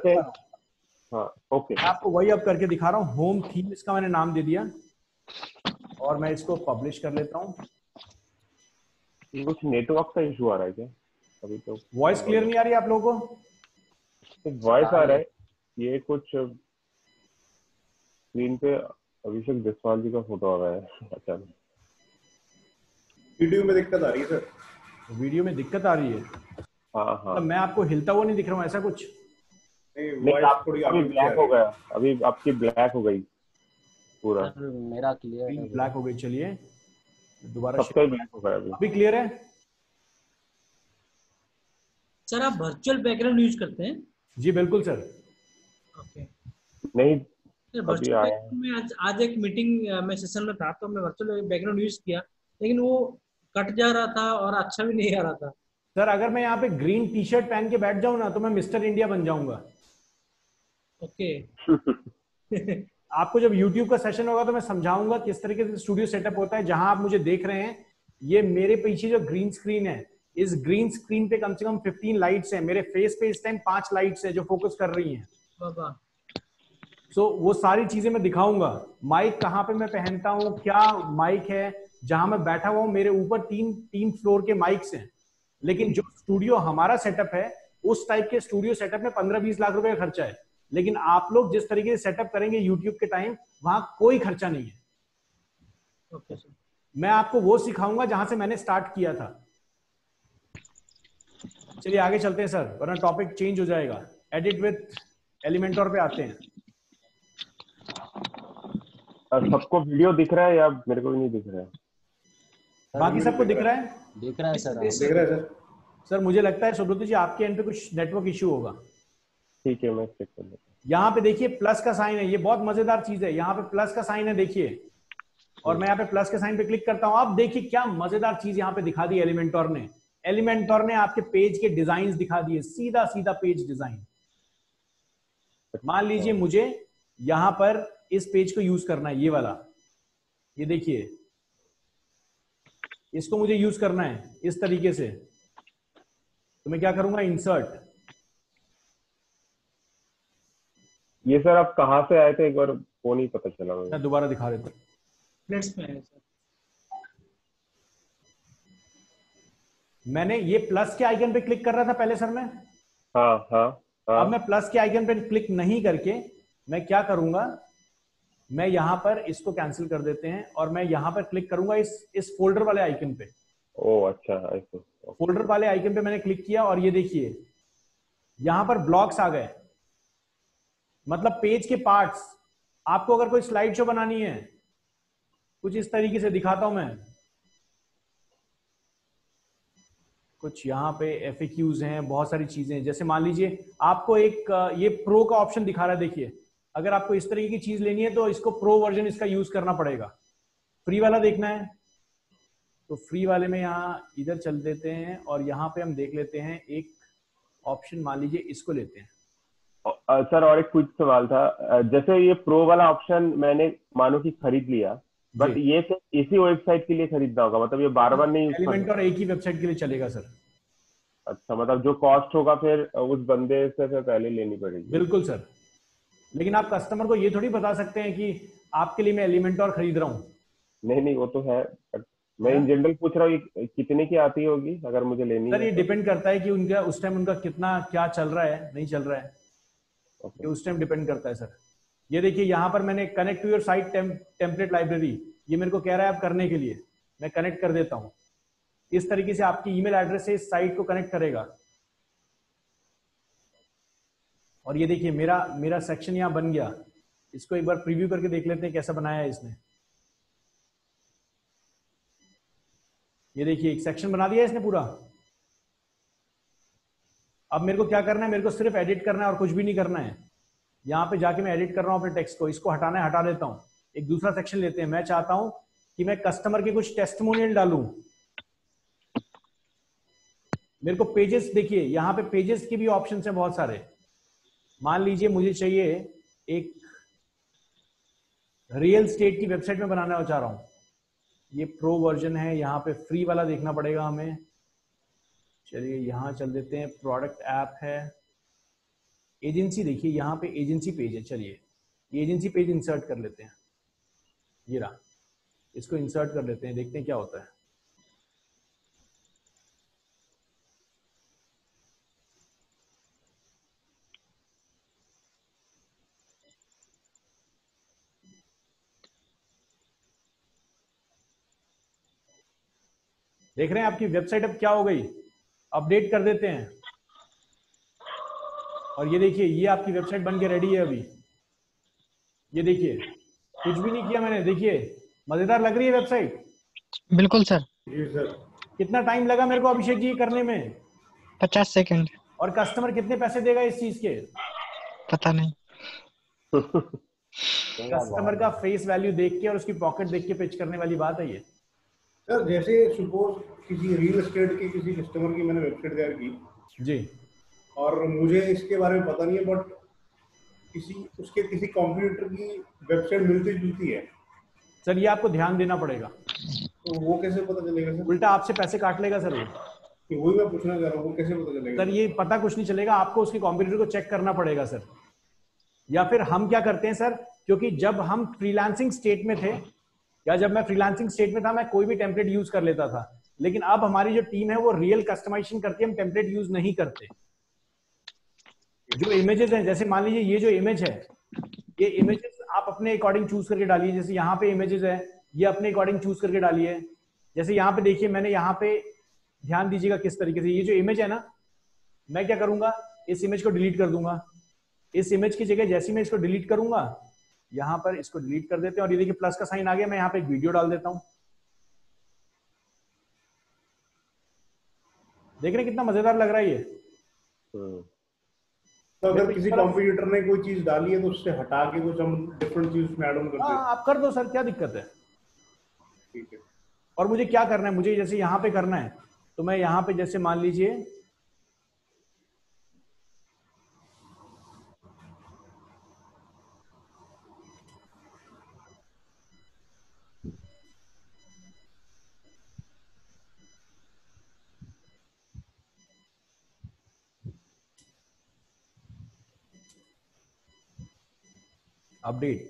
ओके, आपको वही अब करके दिखा रहा हूँ। होम थीम इसका मैंने नाम दे दिया और मैं इसको पब्लिश कर लेता हूँ। कुछ नेटवर्क का इशू आ रहा है क्या अभी? तो वॉइस क्लियर नहीं आ रही आप लोगों को? वॉइस आ रहा है, ये कुछ स्क्रीन पे अभिषेक जसवाल जी का फोटो आ रहा है अचानक। वीडियो में दिक्कत आ रही है सर। वीडियो में दिक्कत आ रही है? हाँ। तो मैं आपको हिलता हुआ नहीं दिख रहा हूँ ऐसा कुछ? नहीं, आप थोड़ी ब्लैक हो गया, अभी आपकी ब्लैक हो गई पूरा। मेरा क्लियर ब्लैक हो गई। चलिए दोबारा सबका ब्लैक हो गया। अभी क्लियर है सर? आप वर्चुअल बैकग्राउंड यूज करते हैं? जी बिल्कुल सर। ओके, नहीं सर वर्चुअल बैकग्राउंड में आज एक मीटिंग में सेशन में था, तो मैं वर्चुअल बैकग्राउंड यूज किया, लेकिन वो कट जा रहा था और अच्छा भी नहीं आ रहा था। सर अगर मैं यहाँ पे ग्रीन टी शर्ट पहन के बैठ जाऊं ना तो मैं मिस्टर इंडिया बन जाऊंगा। ओके आपको जब YouTube का सेशन होगा तो मैं समझाऊंगा किस तरीके से स्टूडियो सेटअप होता है। जहां आप मुझे देख रहे हैं, ये मेरे पीछे जो ग्रीन स्क्रीन है, इस ग्रीन स्क्रीन पे कम से कम 15 लाइट्स हैं। मेरे फेस पे इस टाइम 5 लाइट्स हैं जो फोकस कर रही हैं। सो वो सारी चीजें मैं दिखाऊंगा। माइक कहाँ पे मैं पहनता हूँ, क्या माइक है, जहां मैं बैठा हुआ हूँ मेरे ऊपर 3 फ्लोर के माइक्स हैं। लेकिन जो स्टूडियो हमारा सेटअप है, उस टाइप के स्टूडियो सेटअप में 15-20 लाख रुपए का खर्चा है। लेकिन आप लोग जिस तरीके से सेटअप करेंगे यूट्यूब के टाइम, वहां कोई खर्चा नहीं है। ओके सर, मैं आपको वो सिखाऊंगा जहां से मैंने स्टार्ट किया था। चलिए आगे चलते हैं सर, वरना टॉपिक चेंज हो जाएगा। एडिट विथ एलिमेंटर पे आते हैं। सबको वीडियो दिख रहा है या मेरे को भी नहीं दिख रहा है? बाकी सबको दिख रहा है? दिख रहा है सर। दिख रहा है सर। सर मुझे लगता है सुब्रत जी आपके एंड पे कुछ नेटवर्क इश्यू होगा। ठीक है, मैं चेक कर लेता हूं। यहाँ पे देखिए प्लस का साइन है, ये बहुत मजेदार चीज है। यहाँ पे प्लस का साइन है देखिए, और मैं यहाँ पे प्लस के साइन पे क्लिक करता हूँ। आप देखिए क्या मजेदार चीज यहाँ पे दिखा दी एलिमेंटर ने। एलिमेंटर ने आपके पेज के डिजाइन दिखा दिए, सीधा सीधा पेज डिजाइन। मान लीजिए मुझे यहां पर इस पेज को यूज करना है, ये वाला, ये देखिए, इसको मुझे यूज करना है इस तरीके से। तो मैं क्या करूंगा, इंसर्ट। ये सर आप कहाँ से आए थे, एक बार वो नहीं पता चला मुझे। मैं दोबारा दिखा देता हूँ। प्लेट्स में है सर। मैंने ये प्लस के आइकन पे क्लिक कर रहा था पहले सर मैं। हाँ हाँ हाँ। अब मैं प्लस के आइकन पे क्लिक नहीं करके मैं क्या करूंगा, मैं यहां पर इसको कैंसिल कर देते हैं और मैं यहां पर क्लिक करूंगा इस फोल्डर वाले आइकन पे। ओ अच्छा, ऐसे। फोल्डर वाले आइकन पे मैंने क्लिक किया और ये देखिए यहां पर ब्लॉक्स आ गए, मतलब पेज के पार्ट्स। आपको अगर कोई स्लाइड शो बनानी है, कुछ इस तरीके से दिखाता हूं मैं। कुछ यहाँ पे FAQs हैं, बहुत सारी चीजें हैं। जैसे मान लीजिए आपको एक ये प्रो का ऑप्शन दिखा रहा है, देखिए अगर आपको इस तरीके की चीज लेनी है तो इसको प्रो वर्जन इसका यूज करना पड़ेगा। फ्री वाला देखना है तो फ्री वाले में यहाँ इधर चल देते हैं और यहाँ पे हम देख लेते हैं एक ऑप्शन, मान लीजिए इसको लेते हैं। सर और एक क्विक सवाल था, जैसे ये प्रो वाला ऑप्शन मैंने मानो कि खरीद लिया, बट ये सिर्फ इसी वेबसाइट के लिए खरीदना होगा, मतलब ये बार बार नहीं? एलिमेंट और एक ही वेबसाइट के लिए चलेगा सर। अच्छा, मतलब जो कॉस्ट होगा फिर उस बंदे से फिर पहले लेनी पड़ेगी? बिल्कुल सर, लेकिन आप कस्टमर को ये थोड़ी बता सकते हैं कि आपके लिए मैं एलिमेंट और खरीद रहा हूँ। नहीं वो तो है, मैं इन जनरल पूछ रहा हूँ कितने की आती होगी अगर मुझे लेनी है? सर ये डिपेंड करता है कि उनका उस टाइम उनका कितना क्या चल रहा है, नहीं चल रहा है, ये उस टाइम डिपेंड करता है सर। ये देखिए यहाँ पर मैंने connect to your site template library, ये मेरे को कह रहा है आप करने के लिए, मैं कनेक्ट कर देता हूँ। इस तरीके से आपकी ईमेल एड्रेस से इस साइट को कनेक्ट करेगा। और ये देखिए मेरा सेक्शन यहाँ बन गया। इसको एक बार प्रीव्यू करके देख लेते हैं कैसा बनाया है इसने। ये देखिए एक सेक्शन बना दिया इसने पूरा। अब मेरे को क्या करना है, मेरे को सिर्फ एडिट करना है और कुछ भी नहीं करना है। यहाँ पे जाके मैं एडिट कर रहा हूँ अपने टेक्स्ट को, इसको हटाना है हटा देता हूँ। एक दूसरा सेक्शन लेते हैं, मैं चाहता हूं कि मैं कस्टमर के कुछ टेस्टिमोनियल डालूं। मेरे को पेजेस, देखिए यहाँ पे पेजेस के भी ऑप्शन है बहुत सारे। मान लीजिए मुझे चाहिए एक रियल स्टेट की वेबसाइट में बनाना चाह रहा हूं, ये प्रो वर्जन है, यहाँ पे फ्री वाला देखना पड़ेगा हमें। चलिए यहाँ चल देते हैं, प्रोडक्ट ऐप है, एजेंसी, देखिए यहाँ पे एजेंसी पेज है। चलिए ये एजेंसी पेज इंसर्ट कर लेते हैं, ये रहा, इसको इंसर्ट कर लेते हैं, देखते हैं क्या होता है। देख रहे हैं आपकी वेबसाइट अब क्या हो गई, अपडेट कर देते हैं। और ये देखिए ये आपकी वेबसाइट बन के रेडी है अभी। ये देखिए कुछ भी नहीं किया मैंने, देखिए मजेदार लग रही है वेबसाइट। बिल्कुल सर। जी सर। कितना टाइम लगा मेरे को अभिषेक जी करने में? 50 सेकंड। और कस्टमर कितने पैसे देगा इस चीज के? पता नहीं। कस्टमर का फेस वैल्यू देख के और उसकी पॉकेट देख के पिच करने वाली बात है ये। सर जैसे सपोज किसी रियल एस्टेट के किसी कस्टमर की मैंने वेबसाइट तैयार की जी, और मुझे इसके बारे में पता नहीं है, बट किसी कंप्यूटर की वेबसाइट मिलती जुलती है सर, ये आपको ध्यान देना पड़ेगा। तो वो कैसे पता चलेगा सर? उल्टा आपसे पैसे काट लेगा सर वो। वही मैं पूछना चाह रहा हूँ, वो कैसे पता चलेगा? सर ये पता कुछ नहीं चलेगा, आपको उसके कंप्यूटर को चेक करना पड़ेगा सर। या फिर हम क्या करते हैं सर, क्योंकि जब हम फ्रीलांसिंग स्टेट में थे, या जब मैं फ्रीलांसिंग स्टेट में था, मैं कोई भी टेम्पलेट यूज कर लेता था। लेकिन अब हमारी जो टीम है वो रियल कस्टमाइजेशन करती है, हम टेम्पलेट यूज नहीं करते। जो इमेजेस हैं, जैसे मान लीजिए ये जो इमेज है, ये इमेजेस आप अपने अकॉर्डिंग चूज करके डालिए। जैसे यहाँ पे इमेजेस है, ये अपने अकॉर्डिंग चूज करके डालिए। जैसे यहाँ पे देखिए, मैंने यहाँ पे ध्यान दीजिएगा किस तरीके से, ये जो इमेज है ना, मैं क्या करूंगा, इस इमेज को डिलीट कर दूंगा। इस इमेज की जगह जैसे मैं इसको डिलीट करूंगा, यहाँ पर इसको डिलीट कर देते हैं और ये देखिए प्लस का साइन आ गया। मैं यहाँ पे एक वीडियो डाल देता हूँ। देख रहे हैं कितना मजेदार लग रहा है ये। तो अगर किसी कंप्यूटर ने कोई चीज डाली है तो उससे हटा के कुछ हम डिफरेंट चीज उसमें ऐड ऑन कर दें। आप कर दो सर, क्या दिक्कत है। ठीक है। और मुझे क्या करना है, मुझे जैसे यहाँ पे करना है, तो मैं यहाँ पे जैसे मान लीजिए अपडेट।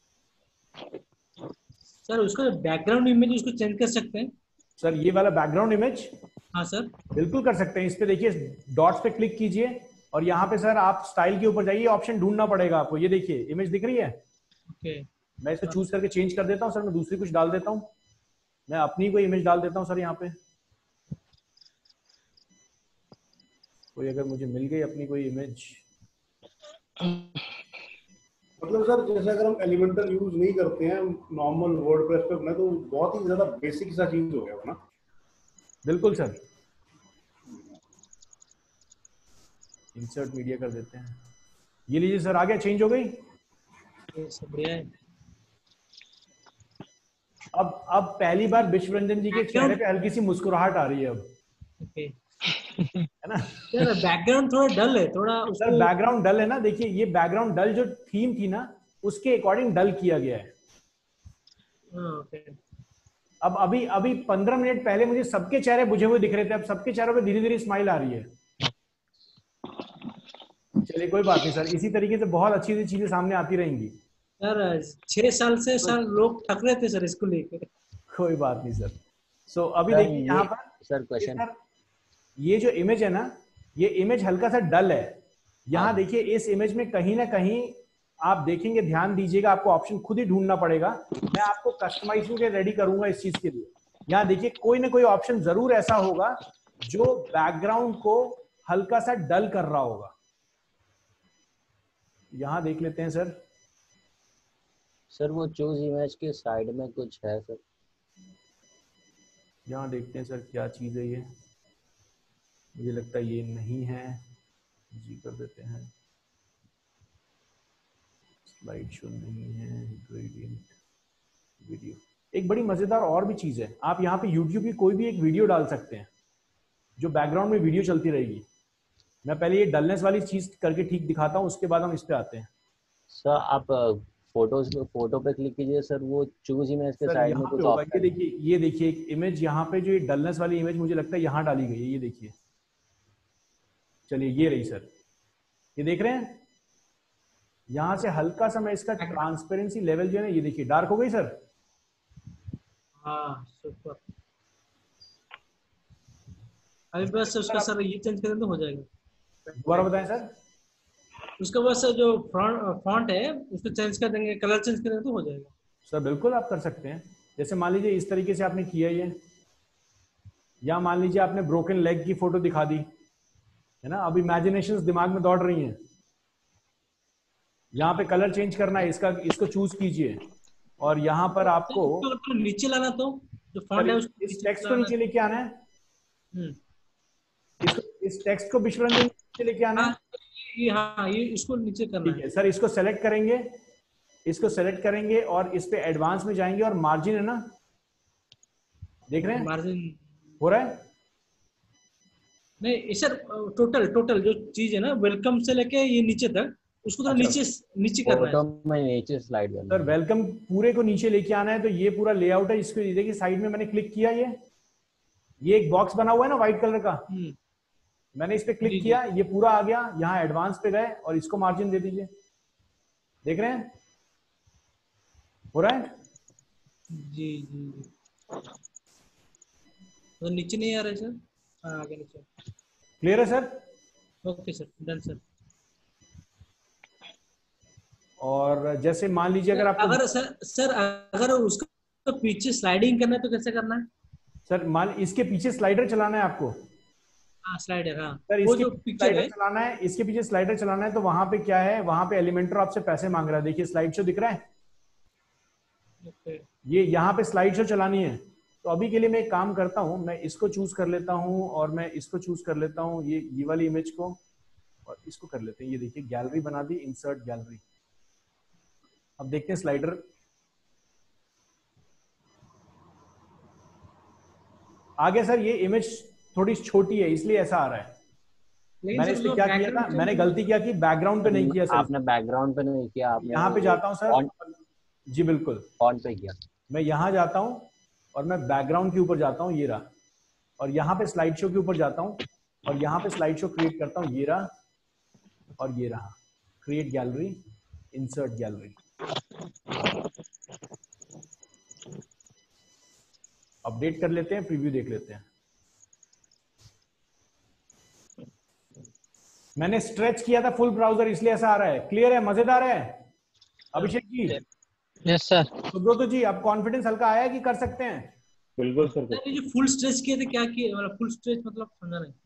सर उसका बैकग्राउंड इमेज उसको चेंज कर सकते हैं? सर ये वाला बैकग्राउंड इमेज हाँ सर। बिल्कुल कर सकते हैं। इस पे देखिए डॉट्स पे क्लिक कीजिए और यहाँ पे सर आप स्टाइल के ऊपर जाइए, ऑप्शन ढूंढना पड़ेगा आपको। ये देखिए इमेज दिख रही है। ओके। मैं इसको चूज करके चेंज कर देता हूँ सर। मैं दूसरी कुछ डाल देता हूँ। मैं अपनी कोई इमेज डाल देता हूँ सर। यहाँ पे कोई अगर मुझे मिल गई अपनी कोई इमेज। मतलब सर जैसे अगर हम एलिमेंटल यूज नहीं करते हैं नॉर्मल वर्डप्रेस पे अपना, तो बहुत ही ज्यादा बेसिक सा चीज हो गया ना। बिल्कुल सर। इंसर्ट मीडिया कर देते हैं। ये लीजिए सर, आ गया, चेंज हो गई। बढ़िया है। अब पहली बार विश्व रंजन जी के चेहरे पे हल्की सी मुस्कुराहट आ रही है अब। ओके। है ना सर बैकग्राउंड थोड़ा डल है, थोड़ा सर बैकग्राउंड डल है ना। देखिए ये बैकग्राउंड डल जो थीम थी ना उसके अकॉर्डिंग डल किया गया है। ओके। अब अभी 15 मिनट पहले मुझे सबके चेहरे बुझे हुए दिख रहे थे, अब सबके चेहरों पे धीरे धीरे स्माइल आ रही है। चलिए कोई बात नहीं सर, इसी तरीके से बहुत अच्छी अच्छी चीजें सामने आती रहेंगी। सर 6 साल से सर लोग थक रहे थे सर इसको लेकर। कोई बात नहीं सर। सो अभी देखिए यहाँ पर सर क्वेश्चन, ये जो इमेज है ना, ये इमेज हल्का सा डल है। यहाँ देखिए इस इमेज में कहीं ना कहीं आप देखेंगे, ध्यान दीजिएगा, आपको ऑप्शन खुद ही ढूंढना पड़ेगा। मैं आपको कस्टमाइजिंग के रेडी करूंगा इस चीज के लिए। यहाँ देखिए कोई ना कोई ऑप्शन जरूर ऐसा होगा जो बैकग्राउंड को हल्का सा डल कर रहा होगा। यहाँ देख लेते हैं सर। सर वो चूज इमेज के साइड में कुछ है सर। यहाँ देखते हैं सर क्या चीज है ये। मुझे लगता है ये नहीं है, जी कर देते हैं। स्लाइड शो नहीं है, ग्रेडियंट वीडियो। एक बड़ी मजेदार और भी चीज है, आप यहाँ पे YouTube की कोई भी एक वीडियो डाल सकते हैं जो बैकग्राउंड में वीडियो चलती रहेगी। मैं पहले ये डलनेस वाली चीज करके ठीक दिखाता हूँ, उसके बाद हम इस पे आते हैं। सर आप फोटो पे क्लिक कीजिए सर, वो चूज इमेज के साइड में कुछ ऑप्शन। ये देखिए एक इमेज यहाँ पे, जो ये डलनेस वाली इमेज मुझे लगता है यहाँ डाली गई है। ये देखिए, चलिए ये रही सर, ये देख रहे हैं। यहाँ से हल्का सा मैं इसका ट्रांसपेरेंसी लेवल जो है ना, ये देखिए डार्क हो गई सर। हाँ सुपर। अभी बस उसका सर ये चेंज करें तो हो जाएगा। दोबारा बताएं सर। उसका बस जो फॉन्ट है उसको चेंज कर देंगे, कलर चेंज करें तो हो जाएगा। सर बिल्कुल आप कर सकते हैं। जैसे मान लीजिए इस तरीके से आपने किया ये, या मान लीजिए आपने ब्रोकन लेग की फोटो दिखा दी है ना। अब इमेजिनेशंस दिमाग में दौड़ रही हैं। यहाँ पे कलर चेंज करना है इसका, इसको चूज कीजिए और यहाँ पर आपको तो नीचे लाना, तो जो फॉन्ट है उसको इस टेक्स्ट को नीचे लेके आना है। इस टेक्स्ट को विश्व रंजन नीचे लेके आना है। ये इसको नीचे करना है। ठीक है सर, इसको सेलेक्ट करेंगे, इसको सेलेक्ट करेंगे और इस पे एडवांस में जाएंगे और मार्जिन है ना, देख रहे हैं मार्जिन हो रहा है। नहीं सर, टोटल जो चीज है ना, वेलकम से लेके ये नीचे तक, उसको तो नीचे करना है। में नीचे स्लाइड करना सर वेलकम पूरे को नीचे लेके आना है। तो ये पूरा लेआउट है। इसको देखिए साइड में मैंने क्लिक किया, ये एक बॉक्स बना हुआ है ना व्हाइट कलर का, मैंने इस पे क्लिक किया, ये पूरा आ गया। यहाँ एडवांस पे गए और इसको मार्जिन दे दीजिए। देख रहे हैं हो रहा है। जी तो नीचे नहीं आ रहा है सर। हाँ आगे नीचे। क्लियर है sir? Okay sir, done sir. और जैसे मान लीजिए अगर आपको अगर उसको पीछे स्लाइडिंग करना है तो कैसे करना है सर? मान इसके पीछे स्लाइडर चलाना है आपको। हाँ स्लाइडर, हाँ सर इसके पीछे स्लाइडर चलाना है, इसके पीछे स्लाइडर चलाना है। तो वहां पे क्या है, वहां पे एलिमेंटर आपसे पैसे मांग रहा है। देखिए स्लाइड शो दिख रहा है। ये यहाँ पे स्लाइड शो चलानी है। तो अभी के लिए मैं एक काम करता हूँ, मैं इसको चूज कर लेता हूँ और मैं इसको चूज कर लेता हूँ, ये वाली इमेज को, और इसको कर लेते हैं। ये देखिए गैलरी बना दी, इंसर्ट गैलरी। अब देखते हैं स्लाइडर आ गया सर। ये इमेज थोड़ी छोटी है इसलिए ऐसा आ रहा है। मैंने इस पे क्या किया था, मैंने गलती क्या की, बैकग्राउंड पे नहीं किया सर। आपने बैकग्राउंड पे नहीं किया, आपने यहाँ पे जाता हूँ सर। जी बिल्कुल, फॉन्ट पे किया। मैं यहाँ जाता हूँ और मैं बैकग्राउंड के ऊपर जाता हूँ, ये रहा। और यहाँ पे स्लाइड शो के ऊपर जाता हूँ और यहाँ पे स्लाइड शो क्रिएट करता हूँ, ये रहा और ये रहा। Create gallery, insert gallery. Update कर लेते हैं, प्रीव्यू देख लेते हैं। मैंने स्ट्रेच किया था फुल ब्राउजर, इसलिए ऐसा आ रहा है। क्लियर है, मजेदार है अभिषेक जी? Yes sir. सुब्रत जी, अब कॉन्फिडेंस हल्का आया कि कर सकते हैं? बिल्कुल सर। जो फुल स्ट्रेच किए थे, क्या किए? मतलब फुल स्ट्रेच मतलब समझा नहीं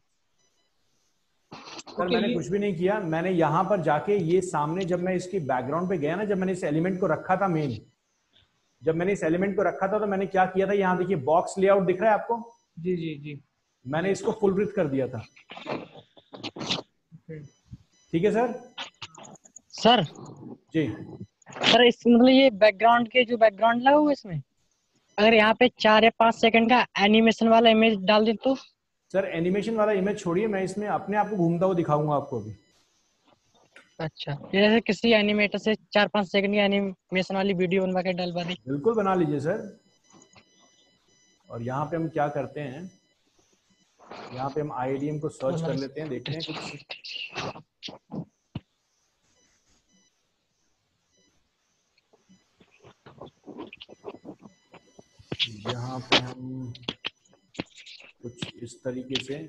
सर। मैंने कुछ भी नहीं किया। मैंने यहाँ पर जाके ये सामने, जब मैं इसकी बैकग्राउंड पे गया ना, जब मैंने इस एलिमेंट को रखा था मेन, जब मैंने इस एलिमेंट को रखा था तो मैंने क्या किया था, यहाँ देखिए बॉक्स लेआउट दिख रहा है आपको? जी जी जी। मैंने इसको फुल ब्रिथ कर दिया था। ठीक है सर? सर जी सर, इस मतलब ये बैकग्राउंड के जो बैकग्राउंड लगा हुआ है इसमें, अगर यहाँ पे 4 या 5 सेकंड का एनिमेशन वाला इमेज डाल दे तो? सर, एनिमेशन वाला इमेज छोड़िए, मैं इसमें अपने आप को घूमता हुआ दिखाऊंगा आपको अभी। अच्छा, ये जैसे किसी एनिमेटर से 4-5 सेकंड की एनिमेशन वाली वीडियो बनवा के डलवा दी। बिल्कुल बना लीजिए सर। और यहाँ पे हम क्या करते हैं, यहाँ पे हम IDM को सर्च कर लेते हैं, देखते हैं कुछ। यहाँ पे हम कुछ इस तरीके से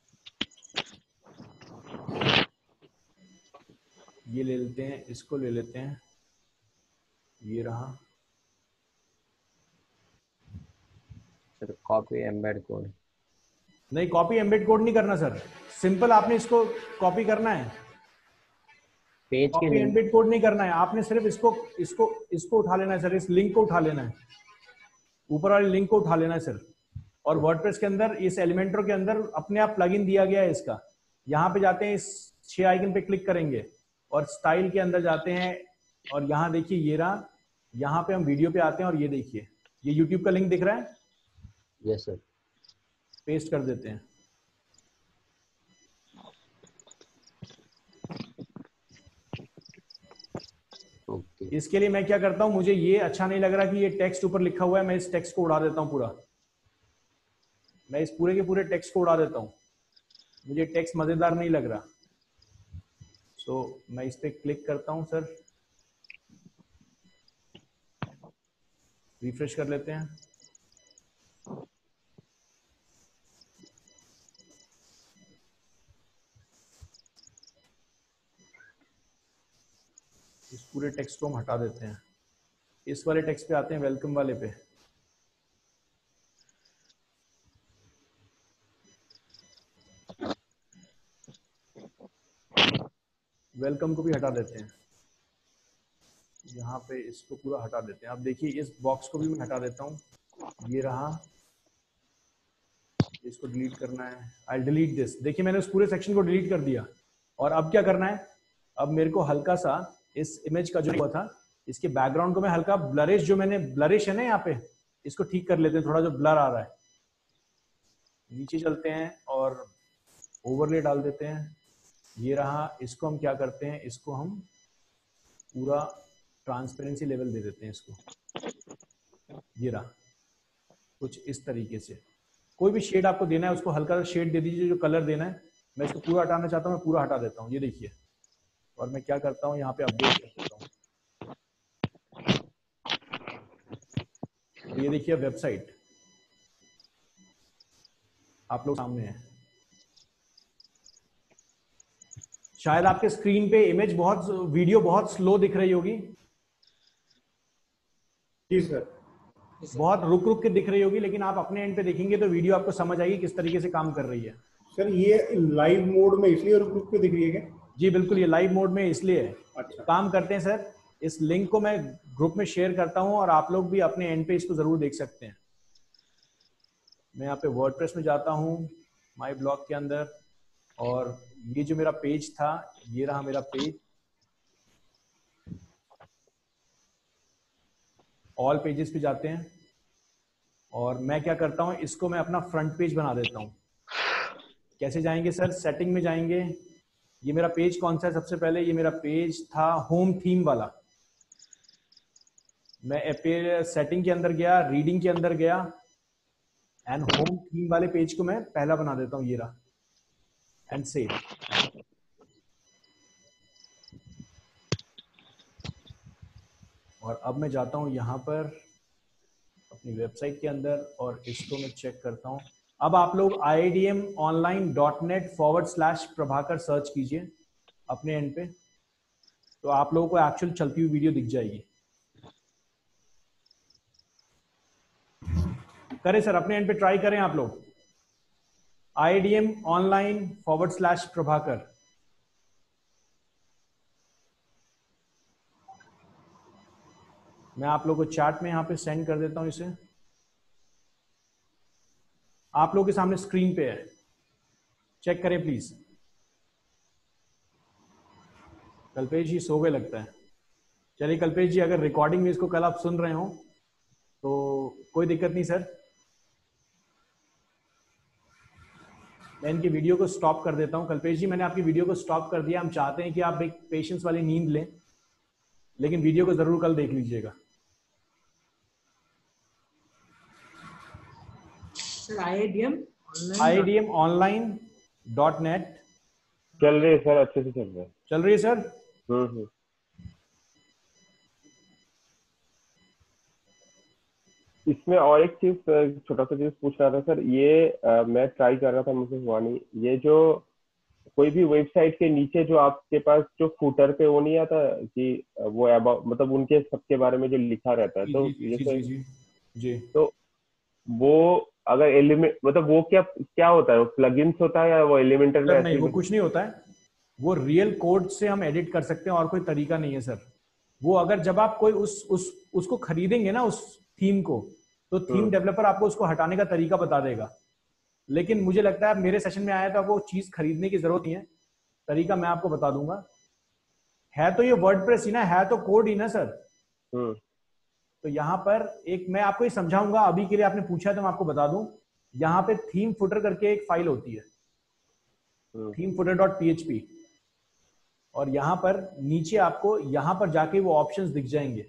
ये ले लेते हैं, इसको ले लेते हैं, ये रहा। सर कॉपी एम्बेड कोड नहीं, कॉपी एम्बेड कोड नहीं करना सर, सिंपल आपने इसको कॉपी करना है। पेज के कॉपी एम्बेड कोड नहीं करना है, आपने सिर्फ इसको उठा लेना है सर, इस लिंक को उठा लेना है, ऊपर वाले लिंक को उठा लेना है सर। और वर्डप्रेस के अंदर इस एलिमेंटर के अंदर अपने आप प्लगइन दिया गया है इसका। यहाँ पे जाते हैं, इस 6 आइकन पे क्लिक करेंगे और स्टाइल के अंदर जाते हैं और यहाँ देखिए ये रहा। यहाँ पे हम वीडियो पे आते हैं और ये देखिए, ये यूट्यूब का लिंक दिख रहा है? Yes sir. पेस्ट कर देते हैं। ओके। इसके लिए मैं क्या करता हूं, मुझे ये अच्छा नहीं लग रहा कि ये टेक्स्ट ऊपर लिखा हुआ है, मैं इस टेक्स्ट को उड़ा देता हूं पूरा। मैं इस पूरे के पूरे टेक्स्ट को उड़ा देता हूं, मुझे टेक्स्ट मजेदार नहीं लग रहा। तो मैं इस पे क्लिक करता हूं सर, रिफ्रेश कर लेते हैं। इस पूरे टेक्स्ट को हम हटा देते हैं। इस वाले टेक्स्ट पे आते हैं, वेलकम वाले पे। वेलकम को भी हटा देते हैं, यहाँ पे इसको पूरा हटा देते हैं। अब देखिए इस बॉक्स को भी मैं हटा देता हूँ, ये रहा, इसको डिलीट करना है। I delete this. देखिए मैंने उस पूरे सेक्शन को डिलीट कर दिया। और अब क्या करना है, अब मेरे को हल्का सा इस इमेज का जो हुआ था, इसके बैकग्राउंड को मैं हल्का ब्लरिश, जो मैंने ब्लरिश है ना यहाँ पे, इसको ठीक कर लेते हैं, थोड़ा जो ब्लर आ रहा है। नीचे चलते हैं और ओवरले डाल देते हैं, ये रहा। इसको हम क्या करते हैं, इसको हम पूरा ट्रांसपेरेंसी लेवल दे देते हैं इसको, ये रहा कुछ इस तरीके से। कोई भी शेड आपको देना है उसको हल्का सा शेड दे दीजिए, जो कलर देना है। मैं इसको पूरा हटाना चाहता हूँ, मैं पूरा हटा देता हूँ, ये देखिए। और मैं क्या करता हूँ, यहाँ पे अपडेट कर देता हूँ। ये देखिए वेबसाइट आप लोग सामने है। शायद आपके स्क्रीन पे इमेज बहुत, वीडियो बहुत स्लो दिख रही होगी। जी सर, बहुत रुक रुक के दिख रही होगी, लेकिन आप अपने एंड पे देखेंगे तो वीडियो आपको समझ आएगी किस तरीके से काम कर रही है। सर ये लाइव मोड में इसलिए रुक रुक के दिख रही है क्या? जी बिल्कुल, ये लाइव मोड में इसलिए है। अच्छा, काम करते हैं सर, इस लिंक को मैं ग्रुप में शेयर करता हूं और आप लोग भी अपने एंड पे इसको जरूर देख सकते हैं। मैं यहाँ पे वर्डप्रेस में जाता हूँ, माय ब्लॉग के अंदर, और ये जो मेरा पेज था, ये रहा मेरा पेज। ऑल पेजेस पे जाते हैं और मैं क्या करता हूँ, इसको मैं अपना फ्रंट पेज बना देता हूँ। कैसे जाएंगे सर, सेटिंग में जाएंगे। ये मेरा पेज कौन सा है, सबसे पहले ये मेरा पेज था होम थीम वाला। मैं सेटिंग के अंदर गया, रीडिंग के अंदर गया, एंड होम थीम वाले पेज को मैं पहला बना देता हूँ, ये रहा, एंड सेव। और अब मैं जाता हूँ यहाँ पर अपनी वेबसाइट के अंदर और इसको मैं चेक करता हूँ। अब आप लोग iidmonline.net/प्रभाकर सर्च कीजिए अपने एंड पे, तो आप लोगों को एक्चुअल चलती हुई वीडियो दिख जाएगी। करें सर, अपने एंड पे ट्राई करें आप लोग, iidmonline/प्रभाकर। मैं आप लोगों को चैट में यहाँ पे सेंड कर देता हूँ इसे, आप लोगों के सामने स्क्रीन पे है, चेक करें प्लीज। कल्पेश जी सो गए लगता है। चलिए कल्पेश जी, अगर रिकॉर्डिंग में इसको कल आप सुन रहे हो तो कोई दिक्कत नहीं सर, मैं इनकी वीडियो को स्टॉप कर देता हूं। कल्पेश जी, मैंने आपकी वीडियो को स्टॉप कर दिया। हम चाहते हैं कि आप एक पेशेंस वाली नींद लें, लेकिन वीडियो को जरूर कल देख लीजिएगा। सर iidmonline.net चल रही है सर, अच्छे से चल रहा है। चल रही है सर? इसमें और एक चीज, छोटा सा चीज पूछ रहा था सर, ये मैं ट्राई कर रहा था, मुझे हुआ नहीं। ये जो कोई भी वेबसाइट के नीचे जो आपके पास जो फुटर पे वो नहीं आता कि वो अबाउट, मतलब उनके सबके बारे में जो लिखा रहता है, तो जी तो वो अगर एलिमेंट, मतलब वो क्या होता है, वो प्लगइन्स होता है या वो एलिमेंटर में? नहीं, वो कुछ नहीं होता है, वो रियल कोड से हम एडिट कर सकते हैं और कोई तरीका नहीं है सर। वो अगर जब आप कोई उसको खरीदेंगे ना उस थीम को, तो थीम डेवलपर आपको उसको हटाने का तरीका बता देगा। लेकिन मुझे लगता है मेरे सेशन में आया तो आपको चीज खरीदने की जरूरत नहीं है, तरीका मैं आपको बता दूंगा। है तो ये वर्डप्रेस ही ना, है तो कोड ही ना सर। तो यहाँ पर एक मैं आपको ये समझाऊंगा, अभी के लिए आपने पूछा है तो मैं आपको बता दूं। यहाँ पे थीम फुटर करके एक फाइल होती है, themeFooter.php, और यहाँ पर नीचे आपको यहाँ पर जाके वो ऑप्शंस दिख जाएंगे।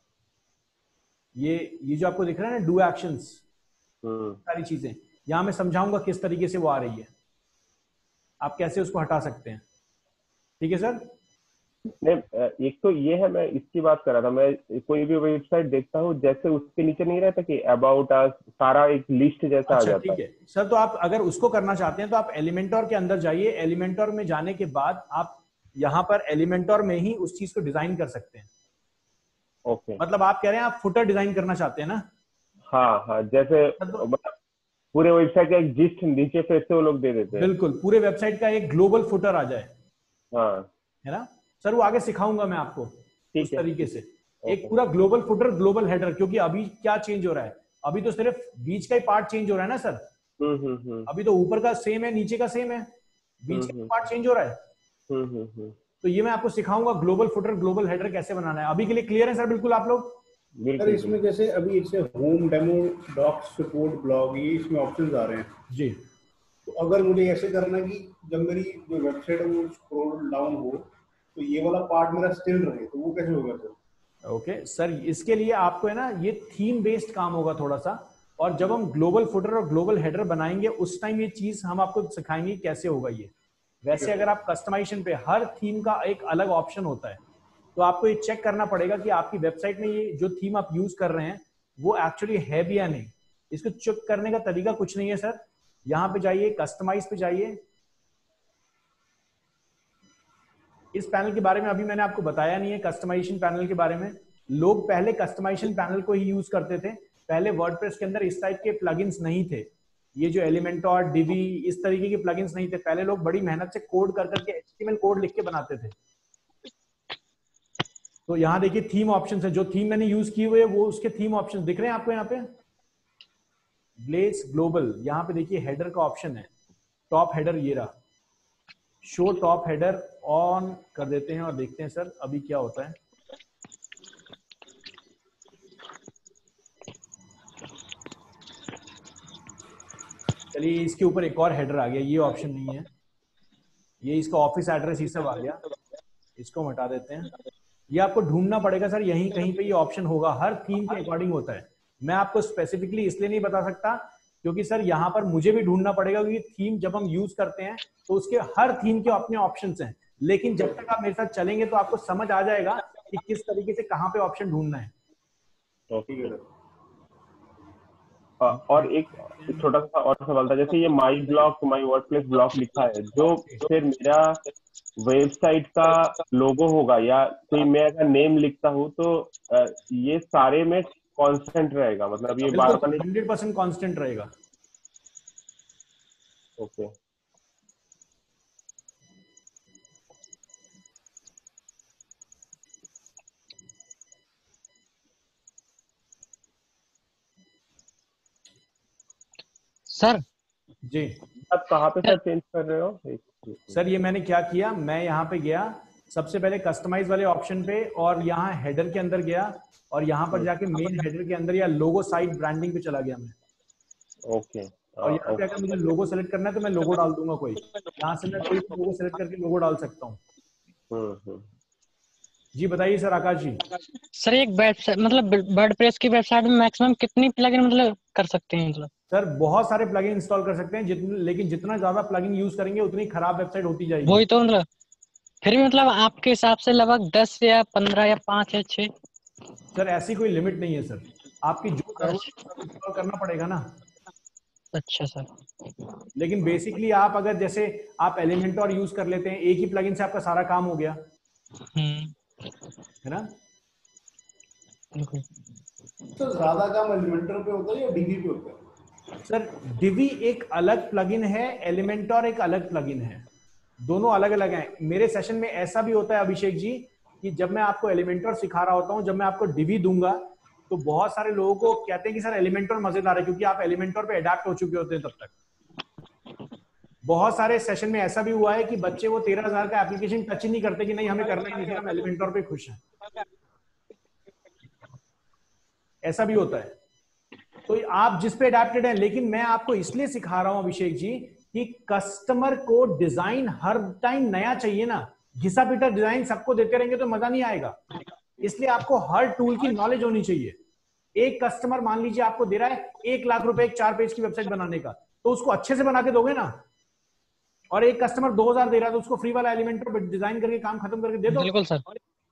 ये जो आपको दिख रहा है ना, डू एक्शंस, सारी चीजें यहाँ मैं समझाऊंगा किस तरीके से वो आ रही है, आप कैसे उसको हटा सकते हैं। ठीक है सर? नहीं, एक तो ये है, मैं इसकी बात कर रहा था। मैं कोई भी वेबसाइट देखता हूँ, जैसे उसके नीचे नहीं रहता कि अबाउट अस, सारा एक लिस्ट जैसा आ जाता है। ठीक है सर, तो आप अगर उसको करना चाहते हैं तो आप एलिमेंटोर के अंदर जाइए। एलिमेंटोर में जाने के बाद आप यहाँ पर एलिमेंटोर में ही उस चीज को डिजाइन कर सकते हैं। ओके, मतलब आप कह रहे हैं आप फुटर डिजाइन करना चाहते हैं ना? हाँ, जैसे पूरे वेबसाइट का एक जिस्ट नीचे फिर से वो लोग दे देते हैं। बिल्कुल, पूरे वेबसाइट का एक ग्लोबल फुटर आ जाए, हाँ, है ना सर? वो आगे सिखाऊंगा मैं आपको उस तरीके से, एक ओके। पूरा ग्लोबल फुटर, ग्लोबल हेडर। क्योंकि अभी क्या चेंज हो रहा है, अभी तो सिर्फ बीच का ही पार्ट चेंज हो रहा है ना सर। अभी तो ऊपर का सेम है, नीचे का सेम है, बीच का पार्ट चेंज हो रहा है। तो ये मैं आपको सिखाऊंगा ग्लोबल फुटर, ग्लोबल हेडर कैसे बनाना है। अभी के लिए क्लियर है सर? बिल्कुल आप लोग? सर इसमें जैसे अभी इससे home, demo, docs, support, blog, ये इसमें ऑप्शंस आ रहे हैं जी। तो अगर मुझे ऐसे करना है कि जब मेरी जो वेबसाइट है वो स्क्रॉल डाउन हो तो ये वाला पार्ट मेरा स्टिल रहे, तो वो कैसे होगा सर? ओके सर, इसके लिए आपको है ना, ये थीम बेस्ड काम होगा थोड़ा सा, और जब हम ग्लोबल फुटर और ग्लोबल हेडर बनाएंगे उस टाइम ये चीज हम आपको सिखाएंगे कैसे होगा ये। वैसे अगर आप कस्टमाइजेशन पे, हर थीम का एक अलग ऑप्शन होता है, तो आपको ये चेक करना पड़ेगा कि आपकी वेबसाइट में ये जो थीम आप यूज कर रहे हैं वो एक्चुअली है भी या नहीं। इसको चेक करने का तरीका कुछ नहीं है सर। यहाँ पे जाइए, कस्टमाइज पे जाइए। इस पैनल के बारे में अभी मैंने आपको बताया नहीं है, कस्टमाइजेशन पैनल के बारे में। लोग पहले कस्टमाइजेशन पैनल को ही यूज करते थे। पहले वर्डप्रेस के अंदर इस टाइप के प्लगइन्स नहीं थे, ये जो एलिमेंटोर, डिवी, इस तरीके के प्लगइन्स नहीं थे। पहले लोग बड़ी मेहनत से कोड कर करके HTML कोड लिख के बनाते थे। तो यहाँ देखिए थीम ऑप्शन है, जो थीम मैंने यूज किए हुए है वो उसके थीम ऑप्शन दिख रहे हैं आपको यहाँ पे। ब्लेज ग्लोबल, यहाँ पे देखिए हेडर का ऑप्शन है, टॉप हेडर ये रहा। शो टॉप हेडर ऑन कर देते हैं और देखते हैं सर अभी क्या होता है। चलिए इसके ऊपर एक और हेडर आ गया, ये ऑप्शन नहीं है, ये इसका ऑफिस एड्रेस ये सब आ गया, इसको हम हटा देते हैं। ये आपको ढूंढना पड़ेगा सर, यहीं कहीं पे ये ऑप्शन होगा, हर थीम के अकॉर्डिंग होता है। मैं आपको स्पेसिफिकली इसलिए नहीं बता सकता क्योंकि सर यहाँ पर मुझे भी ढूंढना पड़ेगा, क्योंकि थीम जब हम यूज करते हैं तो उसके हर थीम के अपने ऑप्शंस हैं। लेकिन जब तक आप मेरे साथ चलेंगे तो आपको समझ आ जाएगा कि किस तरीके से कहाँ पे ऑप्शन ढूंढना है। और एक छोटा सा और सवाल था, जैसे ये माई वर्डप्लेस ब्लॉक लिखा है, जो फिर मेरा वेबसाइट का लोगो होगा या कोई मैं अगर नेम लिखता हूँ तो ये सारे में कांस्टेंट रहेगा, मतलब ये बार बार 100% कांस्टेंट रहेगा। ओके सर जी। आप कहाँ पे सर चेंज कर रहे हो? सर ये मैंने क्या किया, मैं यहाँ पे गया सबसे पहले कस्टमाइज वाले ऑप्शन पे और यहाँ हेडर के अंदर गया और यहाँ पर जाके मेन हेडर के अंदर या लोगो साइट ब्रांडिंग पे चला गया मैं। ओके और यहाँ पे अगर मुझे लोगो सेलेक्ट करना है तो मैं लोगो डाल दूंगा कोई, यहाँ से मैं कोई लोगो सेलेक्ट करके लोगो डाल सकता हूँ। जी बताइए सर आकाश जी। सर एक वेबसाइट मतलब वर्डप्रेस की वेबसाइट में मैक्सिमम कितनी प्लगइन मतलब कर सकते हैं? मतलब सर बहुत सारे प्लगइन इंस्टॉल कर सकते हैं, लेकिन जितना ज्यादा प्लगइन यूज करेंगे उतनी खराब वेबसाइट होती जाएगी। वही तो मतलब फिर भी मतलब आपके हिसाब से लगभग 10 या 15 या 5 या 6? सर ऐसी कोई लिमिट नहीं है सर, आपकी जो जरूरत इंस्टॉल करना पड़ेगा ना। अच्छा सर। लेकिन बेसिकली आप अगर जैसे आप एलिमेंटोर यूज कर लेते हैं, एक ही प्लगइन से आपका सारा काम हो गया है ना। तो ज्यादा काम एलिमेंटर पे होता है या डिवी पे होता है? सर डिवी एक अलग प्लगइन है, एलिमेंटोर एक अलग प्लगइन है, दोनों अलग अलग हैं। मेरे सेशन में ऐसा भी होता है अभिषेक जी कि जब मैं आपको एलिमेंटोर सिखा रहा होता हूं, जब मैं आपको डिवी दूंगा तो बहुत सारे लोगों को कहते हैं कि सर एलिमेंटोर मजेदार है, क्योंकि आप एलिमेंटोर पे अडैप्ट हो चुके होते हैं तब तक। बहुत सारे सेशन में ऐसा भी हुआ है कि बच्चे वो 13,000 का एप्लीकेशन टच ही नहीं करते कि नहीं हमें करना ही नहीं है, हम एलिमेंटोर पे खुश हैं, ऐसा भी होता है। तो आप जिस पे अडैप्टेड है, लेकिन मैं आपको इसलिए सिखा रहा हूं अभिषेक जी कि कस्टमर को डिजाइन हर टाइम नया चाहिए ना, घिसा पीटा डिजाइन सबको देते रहेंगे तो मजा नहीं आएगा। इसलिए आपको हर टूल की नॉलेज होनी चाहिए। एक कस्टमर मान लीजिए आपको दे रहा है 1 लाख रुपए एक 4 पेज की वेबसाइट बनाने का, तो उसको अच्छे से बना के दोगे ना। और एक कस्टमर 2,000 दे रहा है तो उसको फ्री वाला एलिमेंटर डिजाइन करके काम खत्म करके दे दो। बिल्कुल सर,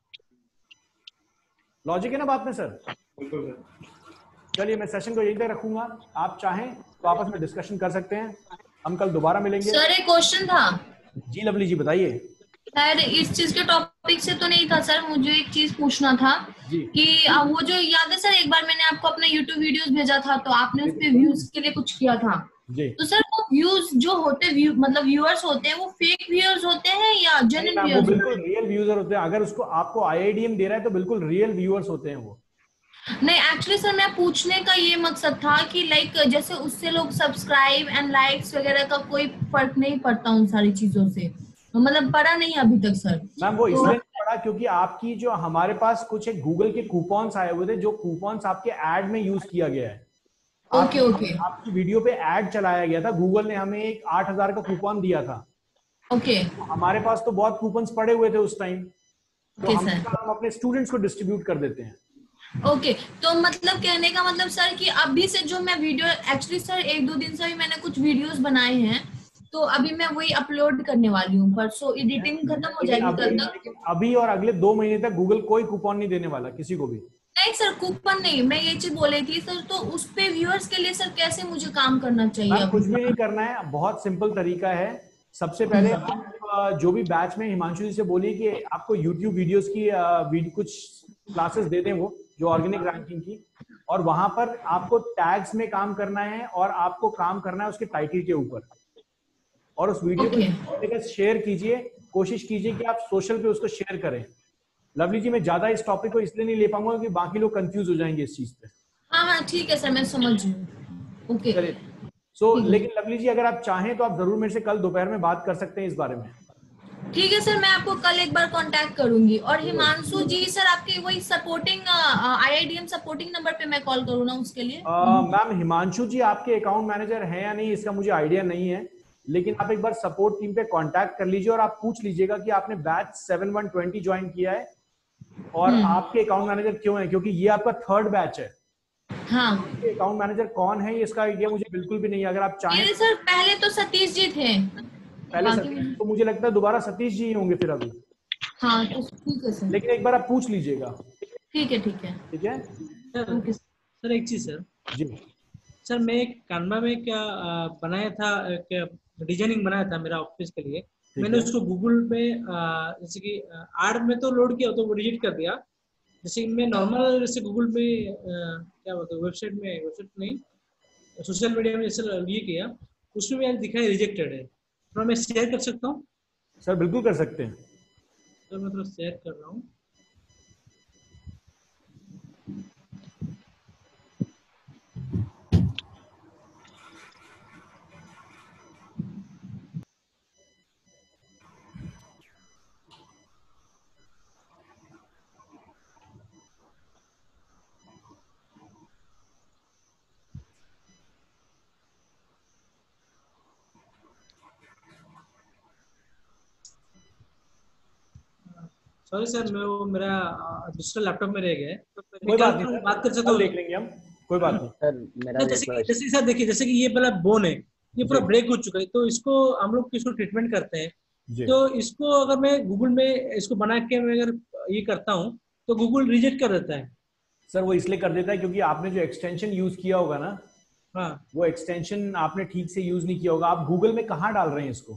लॉजिक है ना बात में सर। बिल्कुल सर। चलिए मैं सेशन को यहीं तक रखूंगा, आप चाहें तो आपस में डिस्कशन कर सकते हैं, हम कल दोबारा मिलेंगे। सर एक क्वेश्चन था। जी लवली जी बताइए। सर इस चीज के टॉपिक से तो नहीं था सर, मुझे एक चीज पूछना था कि वो जो याद है सर एक बार मैंने आपको अपना यूट्यूब वीडियोस भेजा था तो आपने उस पे व्यूज के लिए कुछ किया था जी। तो सर वो व्यूज जो होते मतलब व्यूअर्स होते हैं वो फेक व्यूअर्स होते हैं या जेन्युइन व्यूअर्स? बिल्कुल रियल व्यूअर होते हैं। अगर उसको आपको आईआईडीएम दे रहा है तो बिल्कुल रियल व्यूअर्स होते हैं वो। नहीं एक्चुअली सर मैं पूछने का ये मकसद था कि लाइक जैसे उससे लोग सब्सक्राइब एंड लाइक्स वगैरह का कोई फर्क नहीं पड़ता उन सारी चीजों से, मतलब पड़ा नहीं अभी तक सर। मैम वो इसलिए नहीं पड़ा क्योंकि आपकी जो हमारे पास कुछ एक गूगल के कूपन्स आए हुए थे, जो कूपन्स आपके एड में यूज किया गया है। Okay okay. आपकी वीडियो पे एड चलाया गया था, गूगल ने हमें एक 8,000 का कूपन दिया था। ओके। हमारे पास तो बहुत कूपन्स पड़े हुए थे उस टाइम, तो ओके हम अपने स्टूडेंट्स को डिस्ट्रीब्यूट कर देते हैं। ओके तो मतलब कहने का मतलब सर कि अभी से जो मैं वीडियो एक्चुअली सर 1-2 दिन से भी मैंने कुछ वीडियोस बनाए हैं तो अभी मैं वही अपलोड करने वाली हूँ, परसों एडिटिंग खत्म हो जाएगी कल तक। अभी और अगले 2 महीने तक गूगल कोई कूपन नहीं देने वाला किसी को भी। नहीं सर कूपन नहीं, मैं ये चीज बोली थी सर। तो उस पे व्यूअर्स के लिए सर कैसे मुझे काम करना चाहिए? कुछ भी नहीं करना है, बहुत सिंपल तरीका है। सबसे पहले आप जो भी बैच में हिमांशु जी से बोलिए कि आपको यूट्यूब वीडियोस की कुछ क्लासेस दे दें वो जो ऑर्गेनिक रैंकिंग की, और वहां पर आपको टैग्स में काम करना है और आपको काम करना है उसके टाइटल के ऊपर। और उस वीडियो को शेयर कीजिए, कोशिश कीजिए कि आप सोशल पे उसको शेयर करें। लवली जी मैं ज्यादा इस टॉपिक को इसलिए नहीं ले पाऊंगा कि बाकी लोग कंफ्यूज हो जाएंगे इस चीज पे। हाँ हाँ ठीक है सर मैं समझ हूँ। ओके चलिए लेकिन लवली जी अगर आप चाहें तो आप जरूर मेरे से कल दोपहर में बात कर सकते हैं इस बारे में। ठीक है सर, मैं आपको कल एक बार कांटेक्ट करूंगी। और हिमांशु जी सर आपके वही सपोर्टिंग आईआईडीएम सपोर्टिंग नंबर पे मैं कॉल करूँ ना उसके लिए? मैम हिमांशु जी आपके अकाउंट मैनेजर हैं या नहीं इसका मुझे आइडिया नहीं है, लेकिन आप एक बार सपोर्ट टीम पे कांटेक्ट कर लीजिए और आप पूछ लीजिएगा कि आपने बैच 7120 ज्वाइन किया है और आपके अकाउंट मैनेजर क्यों है, क्योंकि ये आपका 3rd बैच है। हाँ अकाउंट मैनेजर कौन है इसका आइडिया मुझे बिल्कुल भी नहीं है। अगर आप चाहें सर पहले तो सतीश जी थे, पहले सतीश, तो मुझे लगता है दोबारा सतीश जी होंगे फिर अभी। हाँ तो ठीक है सर, लेकिन एक बार आप पूछ लीजिएगा। ठीक है ठीक है ठीक है सर एक चीज सर जी सर मैं एक कानवा में क्या बनाया था, एक डिजाइनिंग बनाया था मेरा ऑफिस के लिए। मैंने उसको गूगल पे जैसे कि आर्ट में तो लोड किया तो वो रिजेक्ट कर दिया। जैसे मैं नॉर्मल जैसे गूगल पे क्या बोलते हैं वेबसाइट नहीं सोशल मीडिया में जैसे ये किया, उसमें भी आज दिखाई रिजेक्टेड है। थोड़ा मैं शेयर कर सकता हूँ? सर बिल्कुल कर सकते हैं। तो मैं थोड़ा शेयर कर रहा हूँ। सॉरी सर, मैं वो मेरा दूसरा लैपटॉप में रह गया है। कोई बात नहीं, बात कर सकते हो, हो? देख लेंगे हम, कोई बात नहीं। सर मेरा जैसे सर देखिए, जैसे कि ये वाला बोन है, ये पूरा ब्रेक हो चुका है, तो इसको हम लोग किसको ट्रीटमेंट करते हैं, तो इसको अगर मैं गूगल में इसको बना के मैं अगर ये करता हूँ तो गूगल रिजेक्ट कर देता है। सर वो इसलिए कर देता है क्योंकि आपने जो एक्सटेंशन यूज किया होगा ना, हाँ, वो एक्सटेंशन आपने ठीक से यूज नहीं किया होगा। आप गूगल में कहाँ डाल रहे हैं इसको?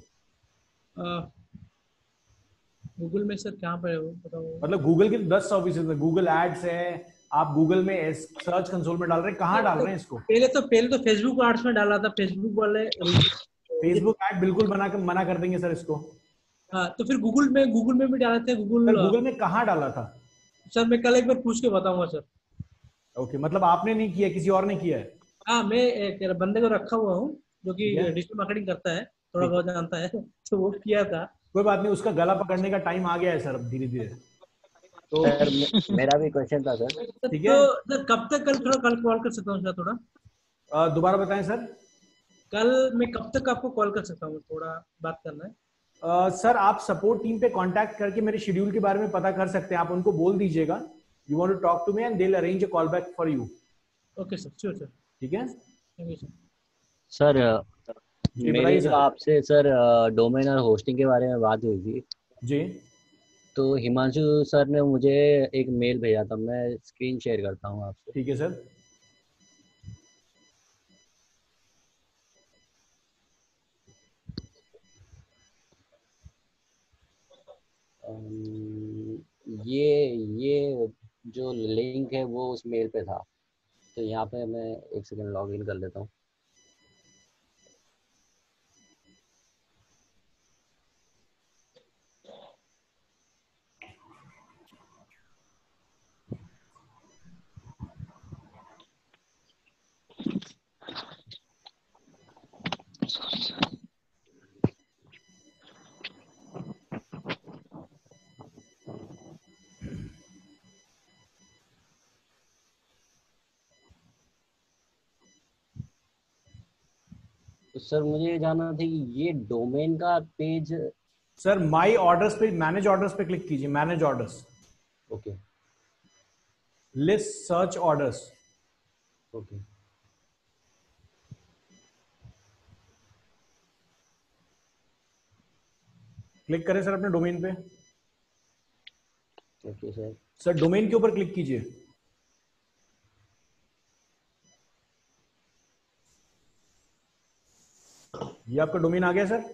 गूगल में सर कहाँ पर है वो बताओ? मतलब गूगल के 10 सर्विसेज में, गूगल एड्स है, आप गूगल में सर्च कंसोल में डाल रहे हैं, कहाँ डाल रहे हैं इसको? पहले तो फेसबुक एड्स में डाला था, फेसबुक वाले फेसबुक ऐड बिल्कुल मना कर देंगे सर इसको। हाँ, तो फिर गूगल में भी डाला था। गूगल में कहाँ डाला था सर? मैं कल एक बार पूछ के बताऊंगा सर। ओके, मतलब आपने नहीं किया, किसी और ने किया है? हाँ, मैं एक बंदे को रखा हुआ हूँ जो कि डिजिटल मार्केटिंग करता है, थोड़ा बहुत जानता है, तो वो किया था। कोई बात नहीं, उसका गला पकड़ने का टाइम आ गया है सर, अब धीरे धीरे। तो सर मेरा भी क्वेश्चन था सर। ठीक है, तो सर कब तक कल कॉल कर सकता हूँ सर? थोड़ा दोबारा बताएं सर। कल मैं कब तक आपको कॉल कर सकता हूँ? थोड़ा बात करना है। सर आप सपोर्ट टीम पे कांटेक्ट करके मेरे शेड्यूल के बारे में पता कर सकते हैं। आप उनको बोल दीजिएगा you want to talk to me and they will arrange a call back for you. Okay sir, sure sir. ठीक है थैंक यू सर। मेरी सर। आपसे सर डोमेन और होस्टिंग के बारे में बात हुई थी जी। तो हिमांशु सर ने मुझे एक मेल भेजा था, मैं स्क्रीन शेयर करता हूँ आपसे। ठीक है सर। ये जो लिंक है वो उस मेल पे था, तो यहाँ पे मैं एक सेकंड लॉग इन कर लेता हूँ। तो सर मुझे ये जानना था कि ये डोमेन का पेज। सर माई ऑर्डर्स पे, मैनेज ऑर्डर्स पे क्लिक कीजिए। Manage orders, okay. List search orders. Okay. Click करें सर अपने डोमेन पे। Okay sir. सर डोमेन के ऊपर क्लिक कीजिए। ये आपका डोमेन आ गया सर।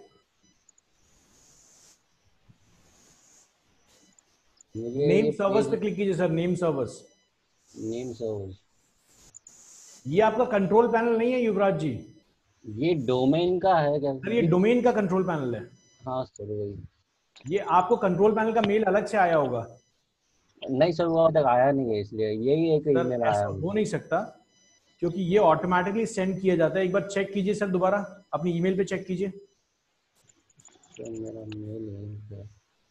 नेम सर्वर्स पे क्लिक कीजिए sir. Name servers. Name servers. ये आपका कंट्रोल पैनल नहीं है युवराज जी? ये डोमेन का है क्या सर? ये डोमेन का कंट्रोल पैनल है। हाँ सर वही। ये आपको कंट्रोल पैनल का मेल अलग से आया होगा। नहीं सर, वो अभी तक आया नहीं है, इसलिए यही एक ईमेल आया। हो नहीं सकता क्योंकि ये ऑटोमेटिकली सेंड किया जाता है। एक बार चेक कीजिए सर, दोबारा अपनी ईमेल पे चेक कीजिए। तो मेरा मेल है।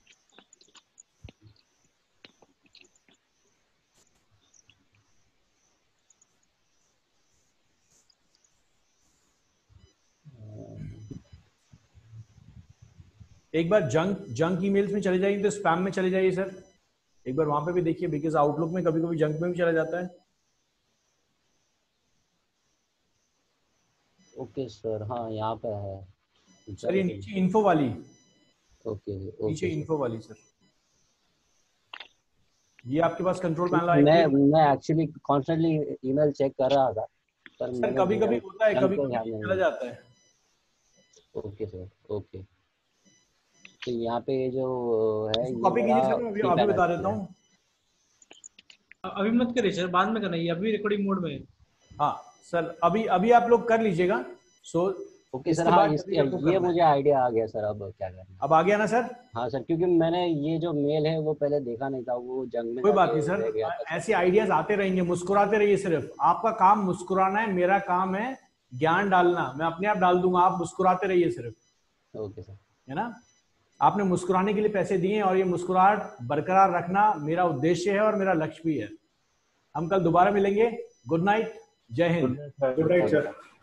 एक बार जंक ईमेल्स में चले जाइए, तो स्पैम में चले जाइए सर। एक बार वहां पे भी देखिए, बिकॉज आउटलुक में कभी कभी जंक में भी चला जाता है। ओके सर, हाँ यहाँ पे है सर ये नीचे इन्फो वाली। ओके नीचे इन्फो वाली सर, ये आपके पास कंट्रोल पैनल आएगा। मैं एक्चुअली कॉन्स्टेंटली ईमेल चेक कर रहा था, सर कभी कभी होता है, कभी कभी चला जाता है। Okay sir, okay. तो यहाँ पे जो है कॉपी कीजिए सर, मैं अभी बता देता हूँ। अभी मत करिए सर, बाद में करना, ये अभी रिकॉर्डिंग मोड में है। हाँ सर, अभी अभी आप लोग कर लीजिएगा। सो ओके सर, हाँ ये मुझे आइडिया आ गया सर, अब क्या करना। अब आ गया ना सर? हाँ सर, क्योंकि मैंने ये जो मेल है वो पहले देखा नहीं था, वो जंग में कोई बात नहीं सर, ऐसे आइडियाज आते रहेंगे, मुस्कुराते रहिए। सिर्फ आपका काम मुस्कुराना है, मेरा काम है ज्ञान डालना। मैं अपने आप डाल दूंगा, आप मुस्कुराते रहिए सिर्फ। ओके सर, है ना? आपने मुस्कुराने के लिए पैसे दिए और ये मुस्कुराहट बरकरार रखना मेरा उद्देश्य है और मेरा लक्ष्य भी है। हम कल दोबारा मिलेंगे। गुड नाइट, जय हिंद। Good night sir.